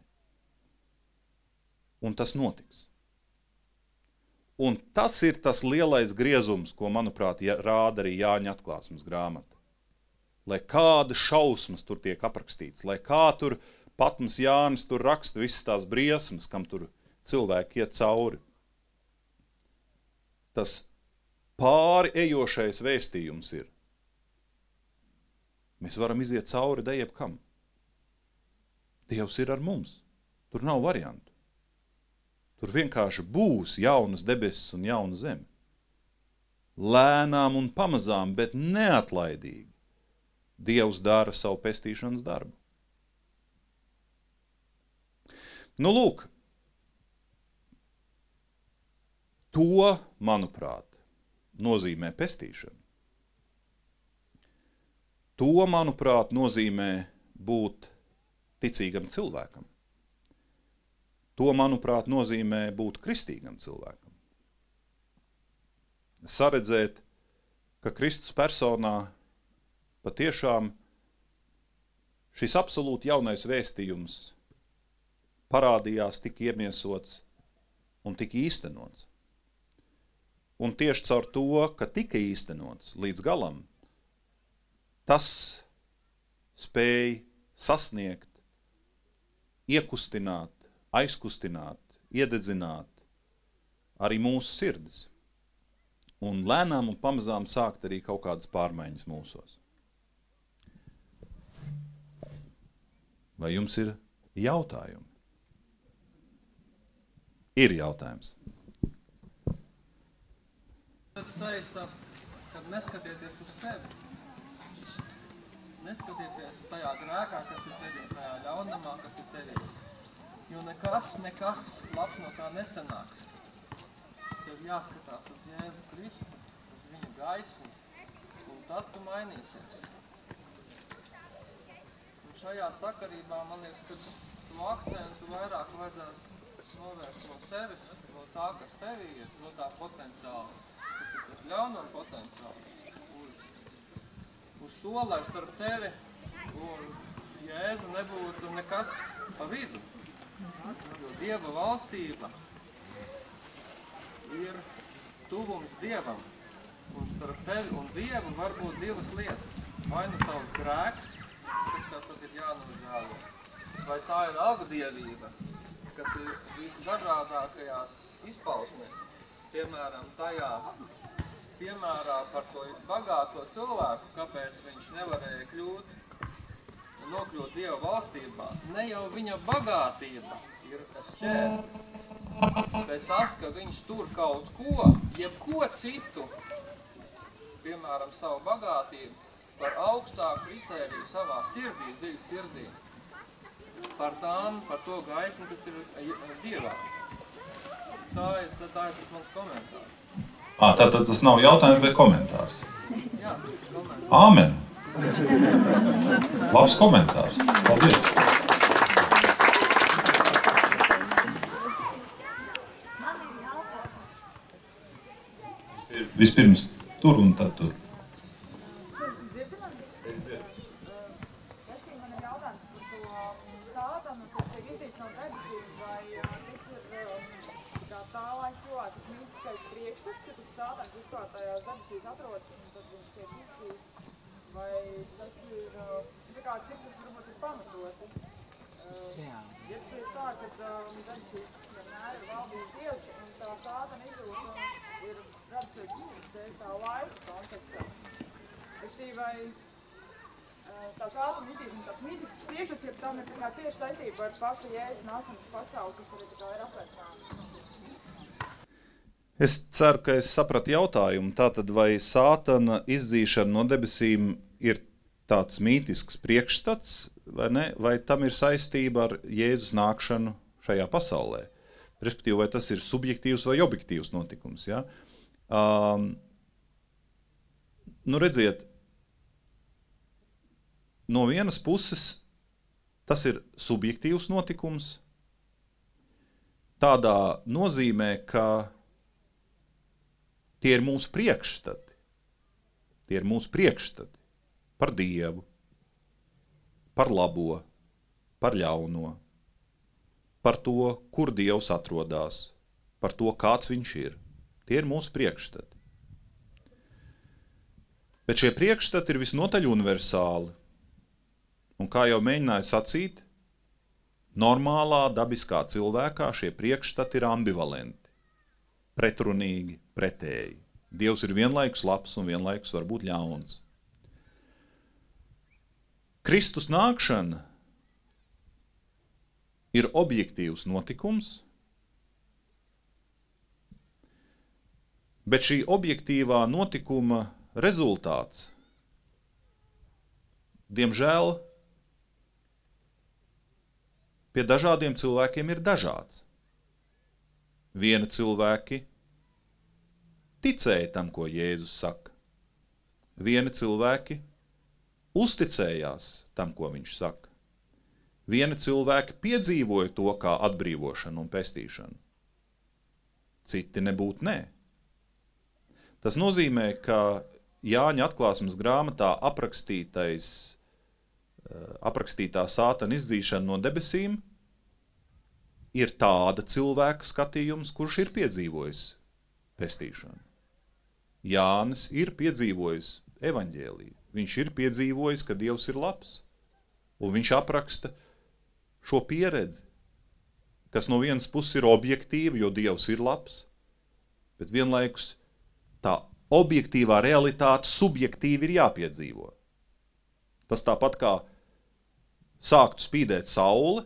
Un tas notiks. Un tas ir tas lielais griezums, ko, manuprāt, rāda arī Jāņa atklāsmes grāmata. Lai kāda šausmas tur tiek aprakstīts, lai kā tur Patms Jānis tur raksta visas tās briesmas, kam tur cilvēki iet cauri. Tas pāri ejošais vēstījums ir. Mēs varam iziet cauri jebkam. Dievs ir ar mums. Tur nav variantu. Tur vienkārši būs jaunas debesis un jauna zeme. Lēnām un pamazām, bet neatlaidīgi Dievs dara savu pestīšanas darbu. Lūk, to, manuprāt, nozīmē pestīšana. To, manuprāt, nozīmē būt ticīgam cilvēkam. To, manuprāt, nozīmē būt kristīgam cilvēkam. Saredzēt, ka Kristus personā patiešām šis absolūti jaunais vēstījums parādījās, tika iemiesots un tika īstenots. un tieši caur to, ka tika īstenots līdz galam, tas spēj sasniegt, iekustināt, aizkustināt, iededzināt arī mūsu sirdis. Un lēnām un pamazām sākt arī kaut kādas pārmaiņas mūsos. Vai jums ir jautājumi? Ir jautājums. Tas teica, ka neskatieties uz sevi. Neskatieties tajā grēkā, kas ir tevī, tajā ļaunumā, kas ir tevī. Jo nekas labs no tā nesanāks. Tev jāskatās uz Jēzu Kristu, uz viņa gaismu, un tad tu mainīsies. Un šajā sakarībā man liekas, ka tu akcentu vairāk vajadzētu novērst no sevis, no tā, kas tevī ir, no tā potenciāla, kas ir tas ļaunuma potenciāls, uz to, lai starp tevi un Jēzu nebūtu nekas pa vidu. Jo Dieva valstība ir tuvums Dievam, un starp tevi un Dievu var būt divas lietas. Vai nu tavs grēks, kas tev tad ir jānožēlo, vai tā ir algadievība, kas ir visdažādākajās izpausmēs. Piemēram, tajā piemērā par to bagāto cilvēku, kāpēc viņš nevarēja kļūt un nokļūt Dieva valstībā. Ne jau viņa bagātība ir tas šķērslis, bet tas, ka viņš tur kaut ko, jebko citu, piemēram, savu bagātību, par augstāku kritēriju savā sirdī, dziļu sirdī, par to gaismu, kas ir Dievā. Tā ir tas mans komentārs. Tātad tas nav jautājums, bet komentārs. Jā, tas ir komentārs. Āmen! Labs komentārs. Paldies! Vispirms tur un tad tur. Tās ātuma izīšana, tāds mītisks priekšstats, ja tam ir kā tieši saistība ar pašu Jēzus nākšanas pasauli, kas arī tā ir apliecināta. Es ceru, ka es sapratu jautājumu. Tātad, vai Sātana izdzīšana no debesīm ir tāds mītisks priekšstats, vai ne? Vai tam ir saistība ar Jēzus nākšanu šajā pasaulē? Respektīvi, vai tas ir subjektīvs vai objektīvs notikums, ja? Redziet, no vienas puses tas ir subjektīvs notikums, tādā nozīmē, ka tie ir mūsu priekšstati. Tie ir mūsu priekšstati par Dievu, par labo, par ļauno, par to, kur Dievs atrodas, par to, kāds viņš ir. Tie ir mūsu priekšstati. Bet šie priekšstati ir visnotaļ universāli. Un kā jau mēģināju sacīt, normālā, dabiskā cilvēkā šie priekšstati ir ambivalenti, pretrunīgi, pretēji. Dievs ir vienlaikus labs un vienlaikus varbūt ļauns. Kristus nākšana ir objektīvs notikums, bet šī objektīvā notikuma rezultāts, diemžēl, pie dažādiem cilvēkiem ir dažāds. Vieni cilvēki ticēja tam, ko Jēzus saka. Vieni cilvēki uzticējās tam, ko viņš saka. Vieni cilvēki piedzīvoja to kā atbrīvošanu un pestīšanu. Citi nebūtu nē. Tas nozīmē, ka Jāņa atklāsmes grāmatā aprakstītā Sātana izdzīšana no debesīm ir tāda cilvēka skatījums, kurš ir piedzīvojis pestīšanu. Jānis ir piedzīvojis evaņģēliju. Viņš ir piedzīvojis, ka Dievs ir labs. Un viņš apraksta šo pieredzi, kas no vienas puses ir objektīva, jo Dievs ir labs, bet vienlaikus tā objektīvā realitāte subjektīvi ir jāpiedzīvo. Tas tāpat kā sāktu spīdēt saule,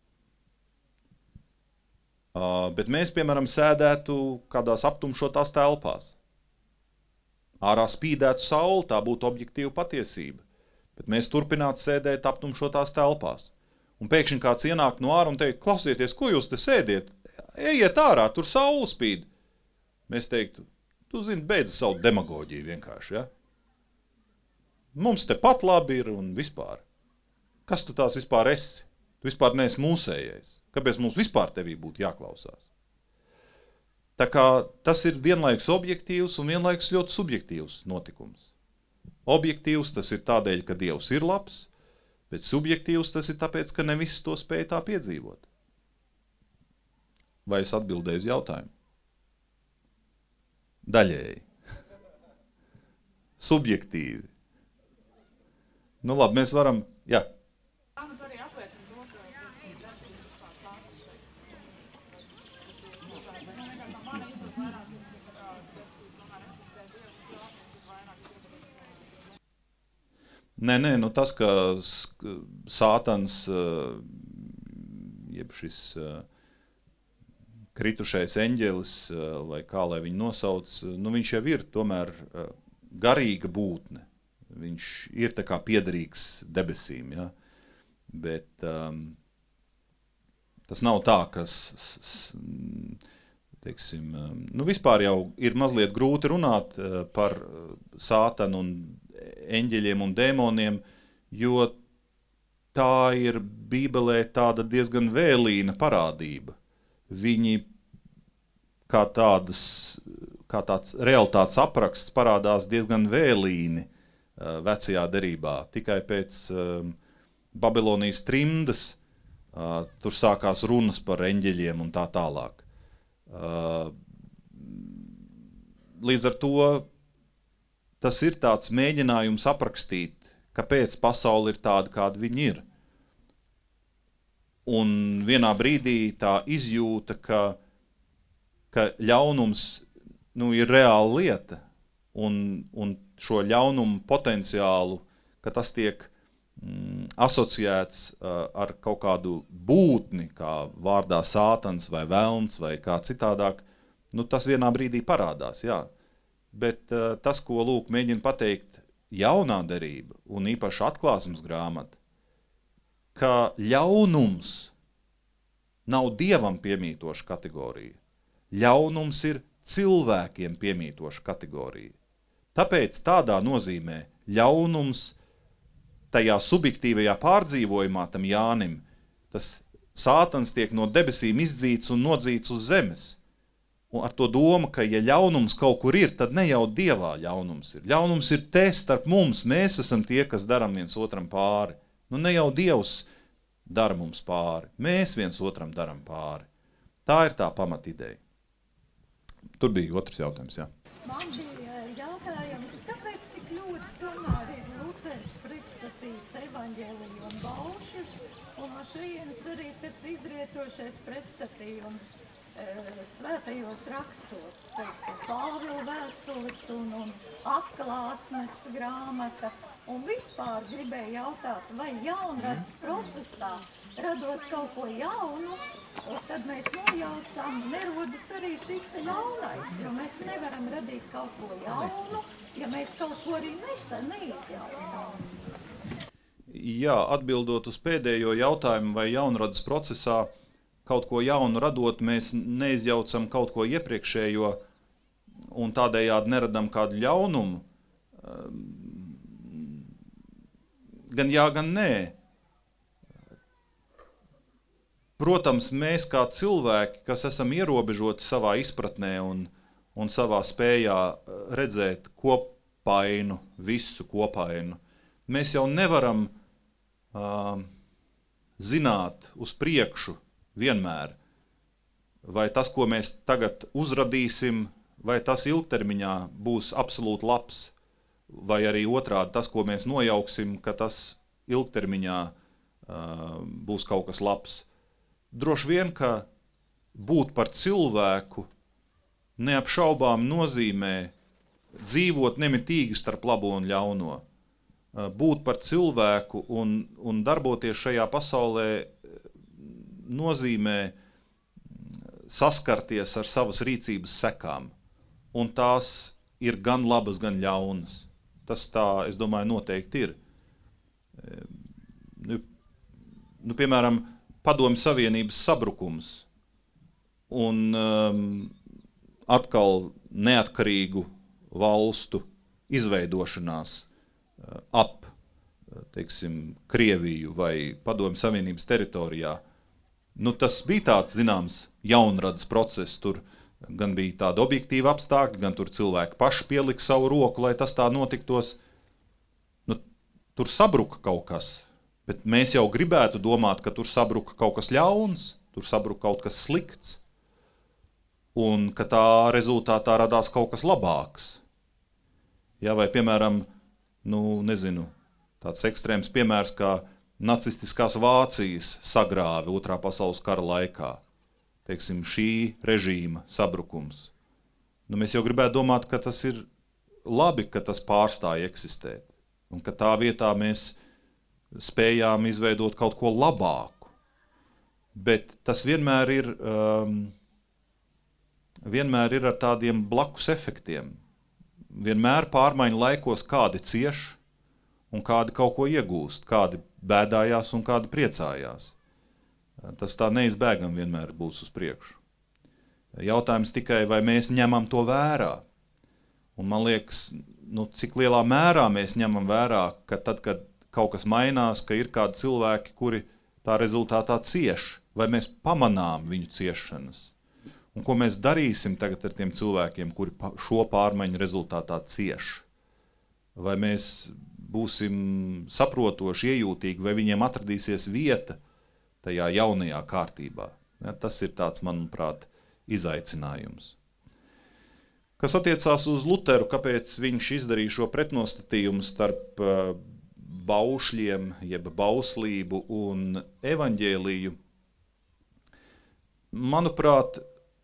bet mēs, piemēram, sēdētu kādās aptumšotās telpās. Ārā spīdētu saule, tā būtu objektīva patiesība, bet mēs turpinātu sēdēt aptumšotās telpās. Un pēkšņi kāds ienāk no ārā un teikt, klausieties, ko jūs te sēdiet? Ejiet ārā, tur saule spīd. Mēs teiktu, tu zini, beidz savu demagoģiju vienkārši, ja? Mums te pat labi ir un vispār. Kas tu tās vispār esi? Tu vispār neesi mūsējais. Kāpēc mums vispār tevī būtu jāklausās? Tā kā tas ir vienlaikus objektīvs un vienlaikus ļoti subjektīvs notikums. Objektīvs tas ir tādēļ, ka Dievs ir labs, bet subjektīvs tas ir tāpēc, ka ne visi to spēj tā piedzīvot. Vai es atbildēju uz jautājumu? Daļēji. Subjektīvi. Nu labi, mēs varam, jā. Nē, nu tas, ka Sātans, jeb šis kritušais eņģelis, vai kā lai viņu nosauc, nu viņš jau ir tomēr garīga būtne. Viņš ir tā kā piederīgs debesīm, ja? Bet tas nav tā, kas, teiksim, nu vispār jau ir mazliet grūti runāt par Sātanu un eņģeļiem un dēmoniem, jo tā ir Bībelē tāda diezgan vēlīna parādība. Viņi kā tāds realitātes apraksts parādās diezgan vēlīni vecajā derībā. Tikai pēc Babilonijas trimdas tur sākās runas par eņģeļiem un tā tālāk. Līdz ar to tas ir tāds mēģinājums aprakstīt, kāpēc pasaule ir tāda, kāda viņa ir. Un vienā brīdī tā izjūta, ka ļaunums ir reāla lieta, un šo ļaunumu potenciālu, ka tas tiek asociēts ar kaut kādu būtni, kā vārdā Sātans vai velns vai kā citādāk, tas vienā brīdī parādās, jā. Bet tas, ko lūk mēģina pateikt jaunā derība un īpaši atklāsmes grāmata, ka ļaunums nav Dievam piemītoša kategorija. Ļaunums ir cilvēkiem piemītoša kategorija. Tāpēc tādā nozīmē ļaunums tajā subjektīvajā pārdzīvojumā tam Jānim, tas Sātans tiek no debesīm izdzīts un nodzīts uz zemes. Un ar to domu, ka ja ļaunums kaut kur ir, tad ne jau Dievā ļaunums ir. Ļaunums ir te starp mums, mēs esam tie, kas daram viens otram pāri. Nu ne jau Dievs dara mums pāri, mēs viens otram daram pāri. Tā ir tā pamatideja. Tur bija otrs jautājums, jā. Man bija jautājums, kāpēc tik ļoti tomēr ir Luters pretstatījis evaņģēliju un baušus, un no šejienes arī tas izrietošais pretstatījums svētajos rakstos, teiksim, Pāvila vēstules un atklāsmes grāmata. Un vispār gribēju jautāt, vai jaunradas procesā, radot kaut ko jaunu, tad mēs nojaucam, nerodas arī šis te jaunais, jo mēs nevaram radīt kaut ko jaunu, ja mēs kaut ko arī neizjaucam. Jā, atbildot uz pēdējo jautājumu, vai jaunradas procesā kaut ko jaunu radot, mēs neizjaucam kaut ko iepriekšējo un tādējādi neradam kādu ļaunumu. Gan jā, gan nē. Protams, mēs kā cilvēki, kas esam ierobežoti savā izpratnē un savā spējā redzēt kopainu, visu kopainu, mēs jau nevaram zināt uz priekšu vienmēr, vai tas, ko mēs tagad uzradīsim, vai tas ilgtermiņā būs absolūti labs, vai arī otrādi tas, ko mēs nojauksim, ka tas ilgtermiņā būs kaut kas labs. Droši vien, ka būt par cilvēku neapšaubām nozīmē dzīvot nemitīgi starp labo un ļauno. Būt par cilvēku un darboties šajā pasaulē nozīmē saskarties ar savas rīcības sekām. Un tās ir gan labas, gan ļaunas. Tas tā, es domāju, noteikti ir. Piemēram, Padomju Savienības sabrukums un atkal neatkarīgu valstu izveidošanās ap, teiksim, Krieviju vai Padomju Savienības teritorijā. Tas bija tāds, zināms, jaunradas process. Tur gan bija tāda objektīva apstākļa, gan tur cilvēki paši pielika savu roku, lai tas tā notiktos. Tur sabruka kaut kas, bet mēs jau gribētu domāt, ka tur sabruka kaut kas ļauns, tur sabruka kaut kas slikts, un ka tā rezultātā radās kaut kas labāks. Ja, vai, piemēram, tāds ekstrēms piemērs, kā nacistiskās Vācijas sagrāve Otrā pasaules kara laikā. Teiksim, šī režīma sabrukums. Mēs jau gribētu domāt, ka tas ir labi, ka tas pārstāja eksistēt. Un ka tā vietā mēs spējām izveidot kaut ko labāku. Bet tas vienmēr ir ar tādiem blakus efektiem. Vienmēr pārmaiņu laikos kādi cieš un kādi kaut ko iegūst, kādi bēdājās un kādi priecājās. Tas tā neizbēgam vienmēr būs uz priekšu. Jautājums tikai, vai mēs ņemam to vērā. Un man liekas, cik lielā mērā mēs ņemam vērā, ka tad, kad kaut kas mainās, ka ir kādi cilvēki, kuri tā rezultātā cieš, vai mēs pamanām viņu ciešanas. Un ko mēs darīsim tagad ar tiem cilvēkiem, kuri šo pārmaiņu rezultātā cieš. Vai mēs būsim saprotoši, iejūtīgi, vai viņiem atradīsies vieta tajā jaunajā kārtībā. Ja, tas ir tāds, manuprāt, izaicinājums. Kas attiecās uz Luteru, kāpēc viņš izdarīja šo pretnostatījumu starp baušļiem, jeb bauslību un evaņģēliju, manuprāt,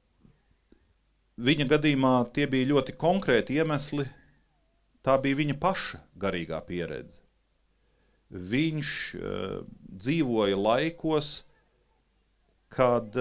viņa gadījumā tie bija ļoti konkrēti iemesli, tā bija viņa paša garīgā pieredze. Viņš dzīvoja laikos, kad,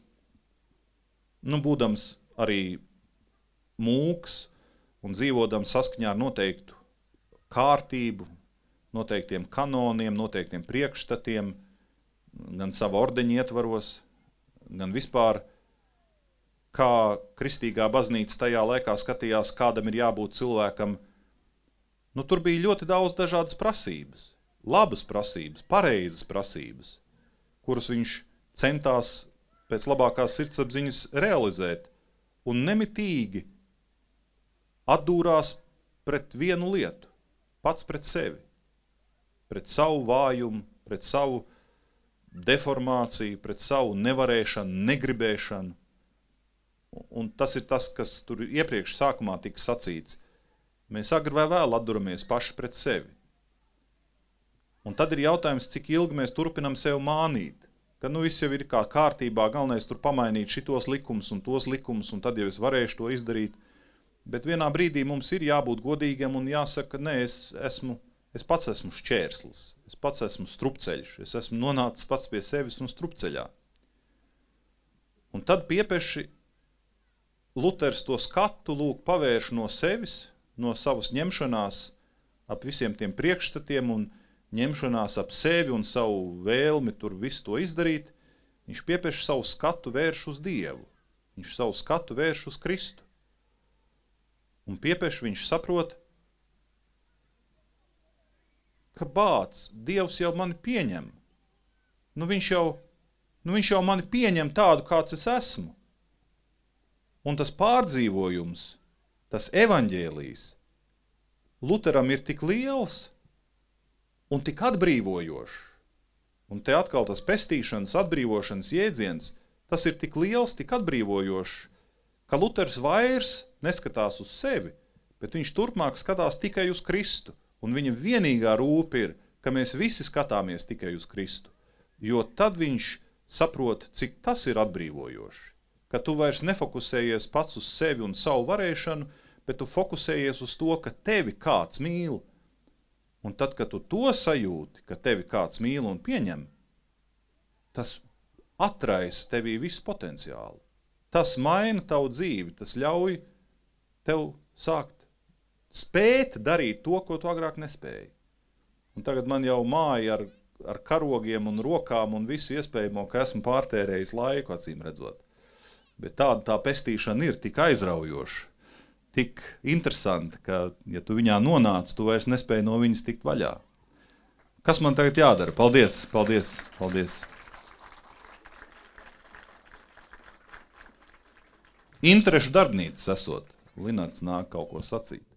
būdams arī mūks un dzīvodams saskaņā ar noteiktu kārtību, noteiktiem kanoniem, noteiktiem priekšstatiem, gan sava ordeņa ietvaros, gan vispār, kā kristīgā baznīca tajā laikā skatījās, kādam ir jābūt cilvēkam. Tur bija ļoti daudz dažādas prasības, labas prasības, pareizas prasības, kuras viņš centās pēc labākās sirdsapziņas realizēt un nemitīgi atdūrās pret vienu lietu, pats pret sevi, pret savu vājumu, pret savu deformāciju, pret savu nevarēšanu, negribēšanu. Un tas ir tas, kas tur iepriekš sākumā tika sacīts. Mēs agri vai vēl atduramies paši pret sevi. Un tad ir jautājums, cik ilgi mēs turpinam sev mānīt. Ka viss jau ir kā kārtībā, galvenais tur pamainīt šitos likumus un tos likumus, un tad jau es varēšu to izdarīt. Bet vienā brīdī mums ir jābūt godīgam un jāsaka, nē, es pats esmu šķērslis, es pats esmu strupceļš, es esmu nonācis pats pie sevis un strupceļā. Un tad piepeši Luters to skatu pavērš no sevis, no savas ņemšanās ap visiem tiem priekšstatiem un ņemšanās ap sevi un savu vēlmi tur visu to izdarīt, viņš piepeši savu skatu vērš uz Dievu, viņš savu skatu vērš uz Kristu. Un piepeši viņš saprot, ka Dievs jau mani pieņem. Viņš jau mani pieņem tādu, kāds es esmu. Un tas pārdzīvojums, tas evaņģēlijs, Luteram ir tik liels un tik atbrīvojošs. Un te atkal tas pestīšanas, atbrīvošanas jēdziens, tas ir tik liels, tik atbrīvojošs, ka Luters vairs neskatās uz sevi, bet viņš turpmāk skatās tikai uz Kristu. Un viņa vienīgā rūpa ir, ka mēs visi skatāmies tikai uz Kristu. Jo tad viņš saprot, cik tas ir atbrīvojoši. Ka tu vairs nefokusējies pats uz sevi un savu varēšanu, bet tu fokusējies uz to, ka tevi kāds mīl. Un tad, kad tu to sajūti, ka tevi kāds mīl un pieņem, tas atraisa tevī visu potenciālu. Tas maina tavu dzīvi, tas ļauj tev sākt spēt darīt to, ko tu agrāk nespēji. Un tagad man jau māja ar karogiem un rokām un visu iespējamo, ka esmu pārtērējis laiku, acīm redzot. Bet tā pestīšana ir tik aizraujoša, tik interesanta, ka, ja tu viņā nonāc, tu vairs nespēji no viņas tikt vaļā. Kas man tagad jādara? Paldies, paldies, paldies. Interešu darbnīcas esot. Linards nāk kaut ko sacīt.